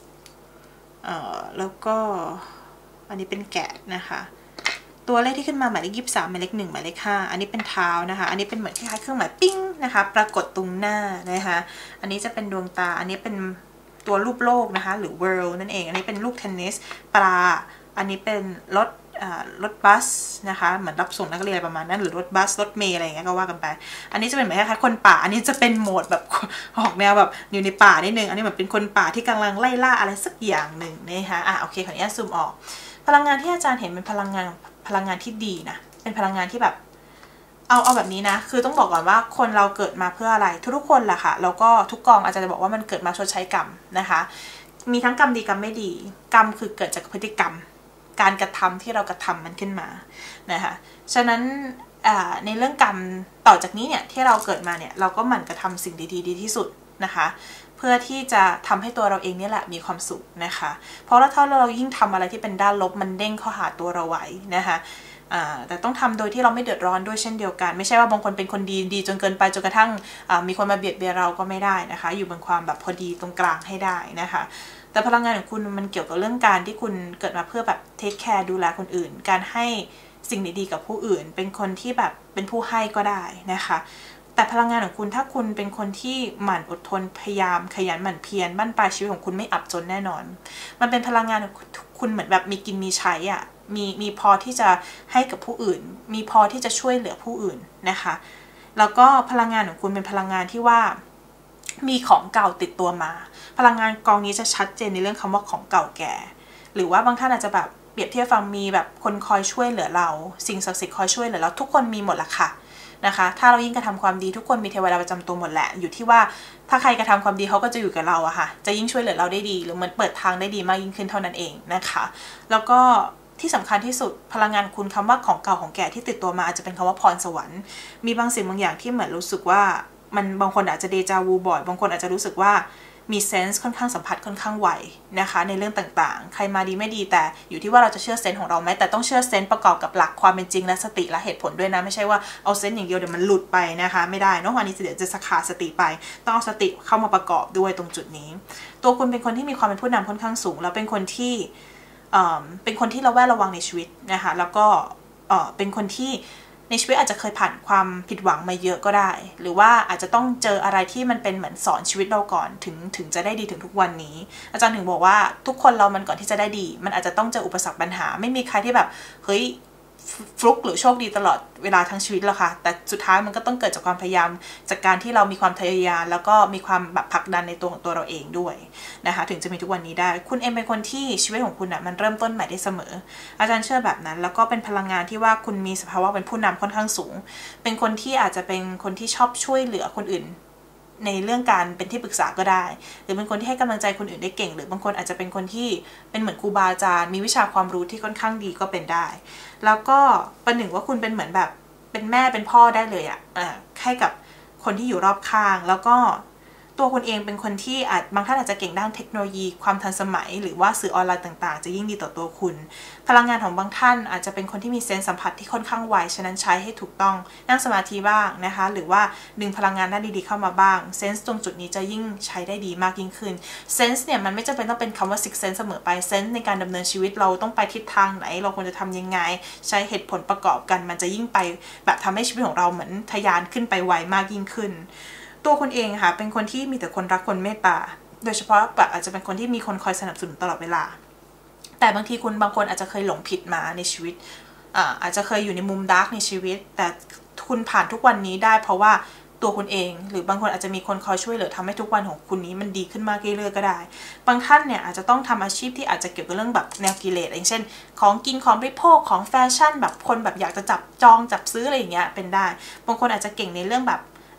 แล้วก็อันนี้เป็นแกะนะคะตัวเลขที่ขึ้นมาหมายเลข23หมายเลข1หมายเลข5อันนี้เป็นเท้านะคะอันนี้เป็นเหมือนคล้ายๆเครื่องหมายปิ้งนะคะปรากฏตรงหน้านะคะอันนี้จะเป็นดวงตาอันนี้เป็นตัวรูปโลกนะคะหรือ world นั่นเองอันนี้เป็นลูกเทนนิสปลาอันนี้เป็นรถบัสนะคะเหมือนรับส่งนักเรียนอะไรประมาณนั้นหรือรถบัสรถเมล์อะไรอย่างเงี้ยก็ว่ากันไปอันนี้จะเป็นเหมือนคล้ายๆคนป่าอันนี้จะเป็นโหมดแบบออกแนวแบบอยู่ในป่านิดนึงอันนี้เหมือนเป็นคนป่าที่กำลังไล่ล่าอะไรสักอย่างหนึ่งนะคะโอเคขออนุญาตซูมออกพลังงานที่อาจารย์เห็นเป็นพลังงานที่ดีนะเป็นพลังงานที่แบบเอาแบบนี้นะคือต้องบอกก่อนว่าคนเราเกิดมาเพื่ออะไรทุกคนแหละค่ะแล้วก็ทุกกองอาจารย์จะบอกว่ามันเกิดมาชดใช้กรรมนะคะมีทั้งกรรมดีกรรมไม่ดีกรรมคือเกิดจากพฤติกรรมการกระทำที่เรากระทำมันขึ้นมานะคะฉะนั้นในเรื่องกรรมต่อจากนี้เนี่ยที่เราเกิดมาเนี่ยเราก็หมั่นกระทำสิ่งดีที่สุดนะคะเพื่อที่จะทำให้ตัวเราเองนี่แหละมีความสุขนะคะเพราะถ้าเรายิ่งทำอะไรที่เป็นด้านลบมันเด้งเข้าหาตัวเราไว้นะคะแต่ต้องทำโดยที่เราไม่เดือดร้อนด้วยเช่นเดียวกันไม่ใช่ว่าบางคนเป็นคนดีจนเกินไปจนกระทั่งมีคนมาเบียดเบียนเราก็ไม่ได้นะคะอยู่บนความแบบพอดีตรงกลางให้ได้นะคะแต่พลังงานของคุณมันเกี่ยวกับเรื่องการที่คุณเกิดมาเพื่อแบบเทคแคร์ดูแลคนอื่นการให้สิ่งดีๆกับผู้อื่นเป็นคนที่แบบเป็นผู้ให้ก็ได้นะคะแต่พลังงานของคุณถ้าคุณเป็นคนที่หมั่นอดทนพยายามขยันหมั่นเพียรบั้นปลายชีวิตของคุณไม่อับจนแน่นอนมันเป็นพลังงานของคุณเหมือนแบบมีกินมีใช้มีพอที่จะให้กับผู้อื่นมีพอที่จะช่วยเหลือผู้อื่นนะคะแล้วก็พลังงานของคุณเป็นพลังงานที่ว่ามีของเก่าติดตัวมาพลังงานกองนี้จะชัดเจนในเรื่องคำว่าของเก่าแก่หรือว่าบางท่านอาจจะแบบเปรียบเทียบฟังมีแบบคนคอยช่วยเหลือเราสิ่งศักดิ์สิทธิ์คอยช่วยเหลือเราทุกคนมีหมดละค่ะนะคะถ้าเรายิ่งกระทำความดีทุกคนมีเทวดาประจำตัวหมดแหละอยู่ที่ว่าถ้าใครกระทำความดีเขาก็จะอยู่กับเราอะค่ะจะยิ่งช่วยเหลือเราได้ดีหรือเหมือนเปิดทางได้ดีมากยิ่งขึ้นเท่านั้นเองนะคะแล้วก็ที่สำคัญที่สุดพลังงานคุณคำว่าของเก่าของแก่ที่ติดตัวมาอาจจะเป็นคำว่าพรสวรรค์มีบางสิ่งบางอย่างที่เหมือนรู้สึกว่ามันบางคนอาจจะเดจาวูบ่อยบางคนอาจจะรู้สึกว่ามีเซนส์ค่อนข้างสัมผัสค่อนข้างไวนะคะในเรื่องต่างๆใครมาดีไม่ดีแต่อยู่ที่ว่าเราจะเชื่อเซนส์ของเราไหมแต่ต้องเชื่อเซนส์ประกอบกับหลักความเป็นจริงและสติและเหตุผลด้วยนะไม่ใช่ว่าเอาเซนส์อย่างเดียวเดี๋ยวมันหลุดไปนะคะไม่ได้เนาะวันนี้เดี๋ยวจะขาดสติไปต้องเอาสติเข้ามาประกอบด้วยตรงจุดนี้ตัวคุณเป็นคนที่มีความเป็นผู้นำค่อนข้างสูงแล้วเป็นคนที่ระแวดระวังในชีวิตนะคะแล้วก็เป็นคนที่ในชีวิตอาจจะเคยผ่านความผิดหวังมาเยอะก็ได้หรือว่าอาจจะต้องเจออะไรที่มันเป็นเหมือนสอนชีวิตเราก่อนถึงจะได้ดีถึงทุกวันนี้อาจารย์ถึงบอกว่าทุกคนเรามันก่อนที่จะได้ดีมันอาจจะต้องเจออุปสรรคปัญหาไม่มีใครที่แบบเฮ้ยฟลุกหรือโชคดีตลอดเวลาทั้งชีวิตหรอกค่ะแต่สุดท้ายมันก็ต้องเกิดจากความพยายามจากการที่เรามีความทะยานแล้วก็มีความแบบผลักดันในตัวของตัวเราเองด้วยนะคะถึงจะมีทุกวันนี้ได้คุณเองเป็นคนที่ชีวิตของคุณมันเริ่มต้นใหม่ได้เสมออาจารย์เชื่อแบบนั้นแล้วก็เป็นพลังงานที่ว่าคุณมีสภาวะเป็นผู้นำค่อนข้างสูงเป็นคนที่อาจจะเป็นคนที่ชอบช่วยเหลือคนอื่นในเรื่องการเป็นที่ปรึกษาก็ได้หรือเป็นคนที่ให้กำลังใจคนอื่นได้เก่งหรือบางคนอาจจะเป็นคนที่เป็นเหมือนครูบาอาจารย์มีวิชาความรู้ที่ค่อนข้างดีก็เป็นได้แล้วก็ประหนึ่งว่าคุณเป็นเหมือนแบบเป็นแม่เป็นพ่อได้เลยให้กับคนที่อยู่รอบข้างแล้วก็ตัวคุณเองเป็นคนที่บางท่านอาจจะเก่งด้านเทคโนโลยีความทันสมัยหรือว่าสื่อออนไลน์ต่างๆจะยิ่งดีต่อตัวคุณพลังงานของบางท่านอาจจะเป็นคนที่มีเซนส์สัมผัสที่ค่อนข้างไวฉะนั้นใช้ให้ถูกต้องนั่งสมาธิบ้างนะคะหรือว่าดึงพลังงานด้านดีๆเข้ามาบ้างเซนส์ตรงจุดนี้จะยิ่งใช้ได้ดีมากยิ่งขึ้นเซนส์เนี่ยมันไม่จำเป็นต้องเป็นคำว่าซิกเซนส์เสมอไปเซนส์ในการดำเนินชีวิตเราต้องไปทิศทางไหนเราควรจะทำยังไงใช้เหตุผลประกอบกันมันจะยิ่งไปแบบทำให้ชีวิตของเราเหมือนทะยานขึ้นไปไวมากยิ่งขึ้นตัวคนเองค่ะเป็นคนที่มีแต่คนรักคนเมตตาโดยเฉพาะแบบอาจจะเป็นคนที่มีคนคอยสนับสนุนตลอดเวลาแต่บางทีบางคนอาจจะเคยหลงผิดมาในชีวิตอาจจะเคยอยู่ในมุมดาร์กในชีวิตแต่คุณผ่านทุกวันนี้ได้เพราะว่าตัวคุณเองหรือบางคนอาจจะมีคนคอยช่วยเหลือทำให้ทุกวันของคุณนี้มันดีขึ้นมากเรื่อยๆก็ได้บางท่านเนี่ยอาจจะต้องทำอาชีพที่อาจจะเกี่ยวกับเรื่องแบบแนวกิเลสอย่างเช่นของกินของบริโภคของแฟชั่นแบบคนแบบอยากจะจับจองจับซื้ออะไรอย่างเงี้ยเป็นได้บางคนอาจจะเก่งในเรื่องแบบ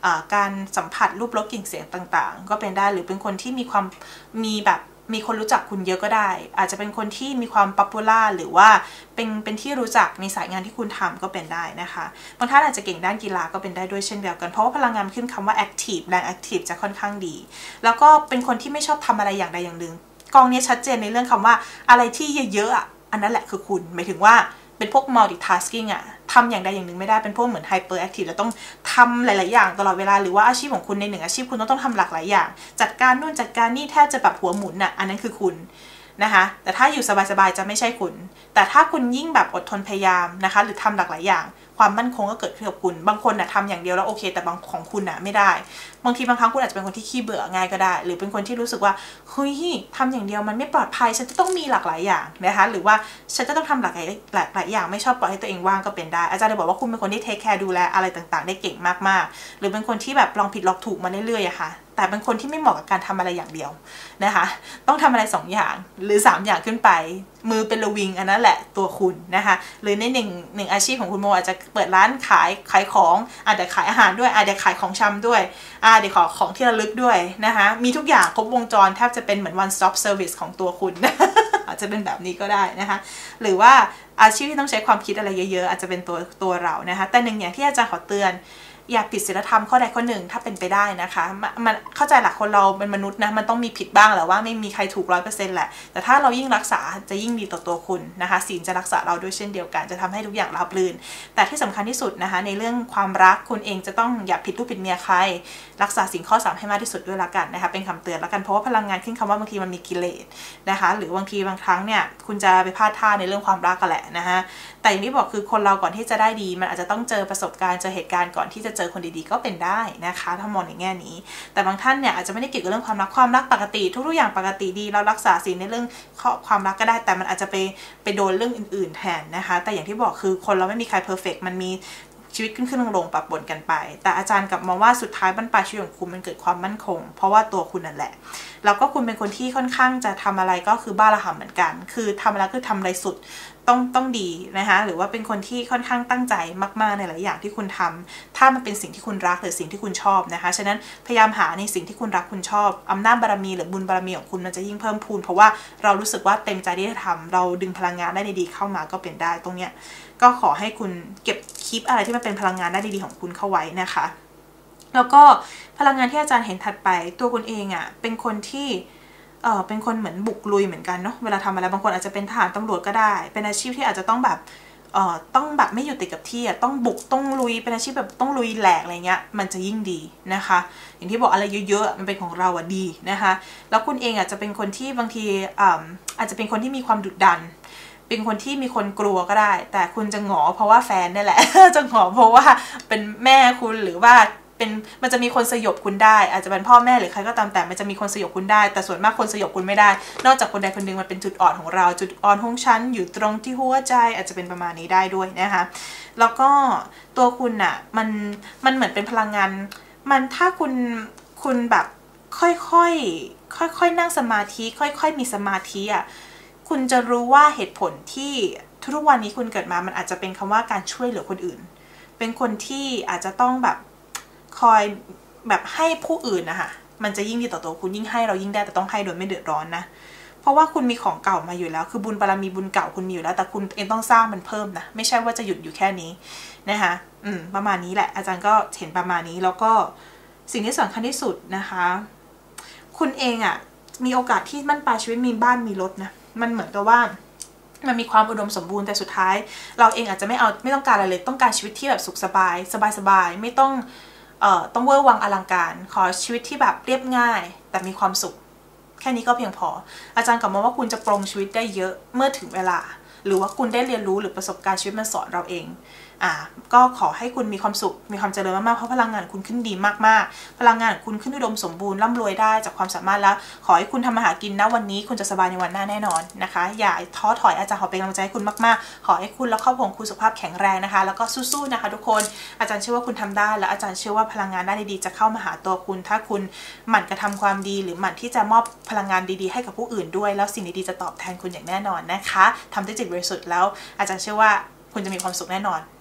การสัมผัสรูปรสกลิ่นเสียงต่างๆก็เป็นได้หรือเป็นคนที่มีคนรู้จักคุณเยอะก็ได้อาจจะเป็นคนที่มีความป๊อปปูล่าหรือว่าเป็นที่รู้จักในสายงานที่คุณทำก็เป็นได้นะคะบางท่านอาจจะเก่งด้านกีฬาก็เป็นได้ด้วยเช่นเดียวกันเพราะว่าพลังงานขึ้นคำว่า active แรง active จะค่อนข้างดีแล้วก็เป็นคนที่ไม่ชอบทำอะไรอย่างใดอย่างหนึ่งกองนี้ชัดเจนในเรื่องคำว่าอะไรที่เยอะๆอันนั้นแหละคือคุณหมายถึงว่าเป็นพวก multitasking ทำอย่างใดอย่างหนึ่งไม่ได้เป็นพวกเหมือน hyper active แล้วต้องทำหลายๆอย่างตลอดเวลาหรือว่าอาชีพของคุณในหนึ่งอาชีพคุณต้องทำหลากหลายอย่างจัดการนู่นจัดการนี่แทบจะแบบหัวหมุนอันนั้นคือคุณนะคะแต่ถ้าอยู่สบายๆจะไม่ใช่คุณแต่ถ้าคุณยิ่งแบบอดทนพยายามนะคะหรือทำหลากหลายอย่างความมั่นคงก็เกิดขึ้นกับคุณบางคนทำอย่างเดียวแล้วโอเคแต่บางของคุณไม่ได้บางทีบางครั้งคุณอาจจะเป็นคนที่ขี้เบื่อง่ายก็ได้หรือเป็นคนที่รู้สึกว่าเฮ้ยทำอย่างเดียวมันไม่ปลอดภัยฉันจะต้องมีหลากหลายอย่างนะคะหรือว่าฉันจะต้องทำหลากหลายอย่างไม่ชอบปล่อยให้ตัวเองว่างก็เป็นได้อาจารย์เลยบอกว่าคุณเป็นคนที่เทคแคร์ดูแลอะไรต่างๆได้เก่งมากๆหรือเป็นคนที่แบบลองผิดลองถูกมาเรื่อยๆค่ะแต่เป็นคนที่ไม่เหมาะกับการทำอะไรอย่างเดียวนะคะต้องทำอะไร2อย่างหรือ3อย่างขึ้นไปมือเป็นระวิงอันนั้นแหละตัวคุณนะคะหรือในหนึ่งอาชีพของคุณโมอาจจะเปิดร้านขายของอาจจะขายอาหารด้วยอาจจะขายของชำด้วยเดี๋ยวขอของที่ระลึกด้วยนะคะมีทุกอย่างครบวงจรแทบจะเป็นเหมือน one stop service ของตัวคุณ อาจจะเป็นแบบนี้ก็ได้นะคะหรือว่าอาชีพที่ต้องใช้ความคิดอะไรเยอะๆอาจจะเป็นตัวเรานะคะแต่หนึ่งอย่างที่อาจารย์ขอเตือนอย่าผิดศีลธรรมข้อใดข้อหนึ่งถ้าเป็นไปได้นะคะมันเข้าใจหลักคนเราเป็นมนุษย์นะมันต้องมีผิดบ้างแหละว่าไม่มีใครถูก 100% แหละแต่ถ้าเรายิ่งรักษาจะยิ่งดีต่อตัวคุณนะคะศีลจะรักษาเราด้วยเช่นเดียวกันจะทำให้ทุกอย่างราบรื่นแต่ที่สำคัญที่สุดนะคะในเรื่องความรักคุณเองจะต้องอย่าผิดลูกผิดเมียใครรักษาศีลข้อ3ให้มากที่สุดด้วยละกันนะคะเป็นคำเตือนละกันเพราะว่าพลังงานขึ้นคำว่าบางทีมันมีกิเลสนะคะหรือบางทีบางครั้งเนี่ยคุณจะไปพลาดท่าในเรื่องความรักกันแหละนะคะแต่อย่างที่บอกคือคนเราก่อนที่จะได้ดีมันอาจจะต้องเจอประสบการณ์เจอเหตุการณ์ก่อนที่จะเจอคนดีๆก็เป็นได้นะคะถ้ามองในแง่นี้แต่บางท่านเนี่ยอาจจะไม่ได้เกี่ยวกับเรื่องความรักปกติทุกๆอย่างปกติดีเรารักษาศีลในเรื่องความรักก็ได้แต่มันอาจจะไปโดนเรื่องอื่นๆแทนนะคะแต่อย่างที่บอกคือคนเราไม่มีใครเพอร์เฟกต์มันมีชีวิตขึ้นลงปรับปนกันไปแต่อาจารย์กลับมองว่าสุดท้ายบรรปลายชีวิตของคุณมันเกิดความมั่นคงเพราะว่าตัวคุณนั่นแหละแล้วก็คุณเป็นคนที่ค่อนข้างจะทำอะไรก็คือบ้าระห่ำเหมือนกันคือทำอะไรคือทำอะไรสุดต้องดีนะคะหรือว่าเป็นคนที่ค่อนข้างตั้งใจมากๆในหลายอย่างที่คุณทำถ้ามันเป็นสิ่งที่คุณรักหรือสิ่งที่คุณชอบนะคะฉะนั้นพยายามหาในสิ่งที่คุณรักคุณชอบอำนาจบารมีหรือบุญบารมีของคุณมันจะยิ่งเพิ่มพูนเพราะว่าเรารู้สึกว่าเต็มใจที่จะทำเราดึงพลังงานได้ดีๆเข้ามาก็เป็นได้ตรงเนี้ยก็ขอให้คุณเก็บคีปอะไรที่มันเป็นพลังงานได้ดีๆของคุณเข้าไว้นะคะแล้วก็พลังงานที่อาจารย์เห็นถัดไปตัวคุณเองเป็นคนที่เป็นคนเหมือนบุกลุยเหมือนกันเนาะเวลาทำอะไรบางคนอาจจะเป็นทหารตำรวจก็ได้เป็นอาชีพที่อาจจะต้องแบบต้องแบบไม่อยู่ติดกับที่ต้องบุกต้องลุยเป็นอาชีพแบบต้องลุยแหลกอะไรเงี้ยมันจะยิ่งดีนะคะอย่างที่บอกอะไรเยอะๆมันเป็นของเราดีนะคะแล้วคุณเองอาจจะเป็นคนที่บางทีอาจจะเป็นคนที่มีความดุดันเป็นคนที่มีคนกลัวก็ได้แต่คุณจะหงอเพราะว่าแฟนนี่แหละ จะหงอเพราะว่าเป็นแม่คุณหรือว่ามันจะมีคนสยบคุณได้อาจจะเป็นพ่อแม่หรือใครก็ตามแต่มันจะมีคนสยบคุณได้แต่ส่วนมากคนสยบคุณไม่ได้นอกจากคนใดคนหนึ่งมันเป็นจุดอ่อนของเราจุดอ่อนของฉันอยู่ตรงที่หัวใจอาจจะเป็นประมาณนี้ได้ด้วยนะคะแล้วก็ตัวคุณมันเหมือนเป็นพลังงานมันถ้าคุณแบบค่อยนั่งสมาธิค่อยมีสมาธิคุณจะรู้ว่าเหตุผลที่ทุกวันนี้คุณเกิดมามันอาจจะเป็นคำว่าการช่วยเหลือคนอื่นเป็นคนที่อาจจะต้องแบบคอยแบบให้ผู้อื่นนะคะมันจะยิ่งดีต่อตัวคุณยิ่งให้เรายิ่งได้แต่ต้องให้โดยไม่เดือดร้อนนะเพราะว่าคุณมีของเก่ามาอยู่แล้วคือบุญบารมีบุญเก่าคุณมีอยู่แล้วแต่คุณเองต้องสร้างมันเพิ่มนะไม่ใช่ว่าจะหยุดอยู่แค่นี้นะคะประมาณนี้แหละอาจารย์ก็เห็นประมาณนี้แล้วก็สิ่งที่สำคัญที่สุดนะคะคุณเองมีโอกาสที่มั่นปลายชีวิตมีบ้านมีรถนะมันเหมือนกับว่ามันมีความอุดมสมบูรณ์แต่สุดท้ายเราเองอาจจะไม่ต้องการอะไรเลยต้องการชีวิตที่แบบสุขสบายไม่ต้องเวอร์วังอลังการขอชีวิตที่แบบเรียบง่ายแต่มีความสุขแค่นี้ก็เพียงพออาจารย์กลับมาว่าคุณจะปรงชีวิตได้เยอะเมื่อถึงเวลาหรือว่าคุณได้เรียนรู้หรือประสบการณ์ชีวิตมันสอนเราเองก็ขอให้คุณมีความสุขมีความเจริญมากๆเพราะพลังงานคุณขึ้นดีมากๆพลังงานคุณขึ้นอุดมสมบูรณ์ร่ำรวยได้จากความสามารถแล้วขอให้คุณทำมาหากินนะวันนี้คุณจะสบายในวันหน้าแน่นอนนะคะอย่าท้อถอยอาจารย์ขอเป็นกำลังใจให้คุณมากๆขอให้คุณและครอบครัวคุณสุขภาพแข็งแรงนะคะแล้วก็สู้ๆนะคะทุกคนอาจารย์เชื่อว่าคุณทำได้และอาจารย์เชื่อว่าพลังงานด้านดีๆจะเข้ามาหาตัวคุณถ้าคุณหมั่นกระทำความดีหรือหมั่นที่จะมอบพลังงานดีๆให้กับผู้อื่นด้วยแล้วสิ่งดีๆจะตอบแทนคุณอย่างแน่นอนนะคะทำด้วยจิตบริสุทธิ์แล้วอาจารย์เชื่อว่าคุณจะมีความสุขแน่นอน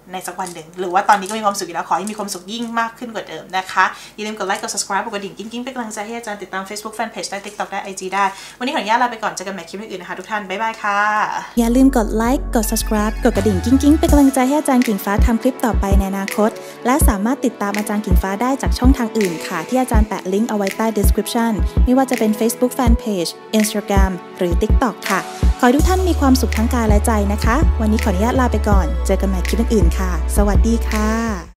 ในสักวันหนึ่งหรือว่าตอนนี้ก็มีความสุขอยู่แล้วขอให้มีความสุขยิ่งมากขึ้นกว่าเดิมนะคะอย่าลืมกดไลค์กด subscribe กดกระดิ่งกิ๊งๆเป็นกำลังใจให้อาจารย์ติดตาม Facebook Fanpage ได้ TikTok ได้ IG ได้วันนี้ขออนุญาตลาไปก่อนเจอกันใหม่คลิปอื่นๆนะคะทุกท่านบ๊ายบายค่ะอย่าลืมกดไลค์กด subscribe กดกระดิ่งกิ๊งๆเป็นกำลังใจให้อาจารย์กิ่งฟ้าทำคลิปต่อไปในอนาคตและสามารถติดตามอาจารย์กิ่งฟ้าได้จากช่องทางอื่นค่ะที่อาจารย์แปะลิงก์เอาไว้ใต้ description ไม่ว่าจะเป็น Facebook Fanpage Instagram หรือ TikTok ค่ะขอให้ทุกท่านมีความสุขทั้งกายและใจนะคะวันนี้ขออนุญาตลาไปก่อนเจอกันใหม่คลิปอื่นๆค่ะสวัสดีค่ะ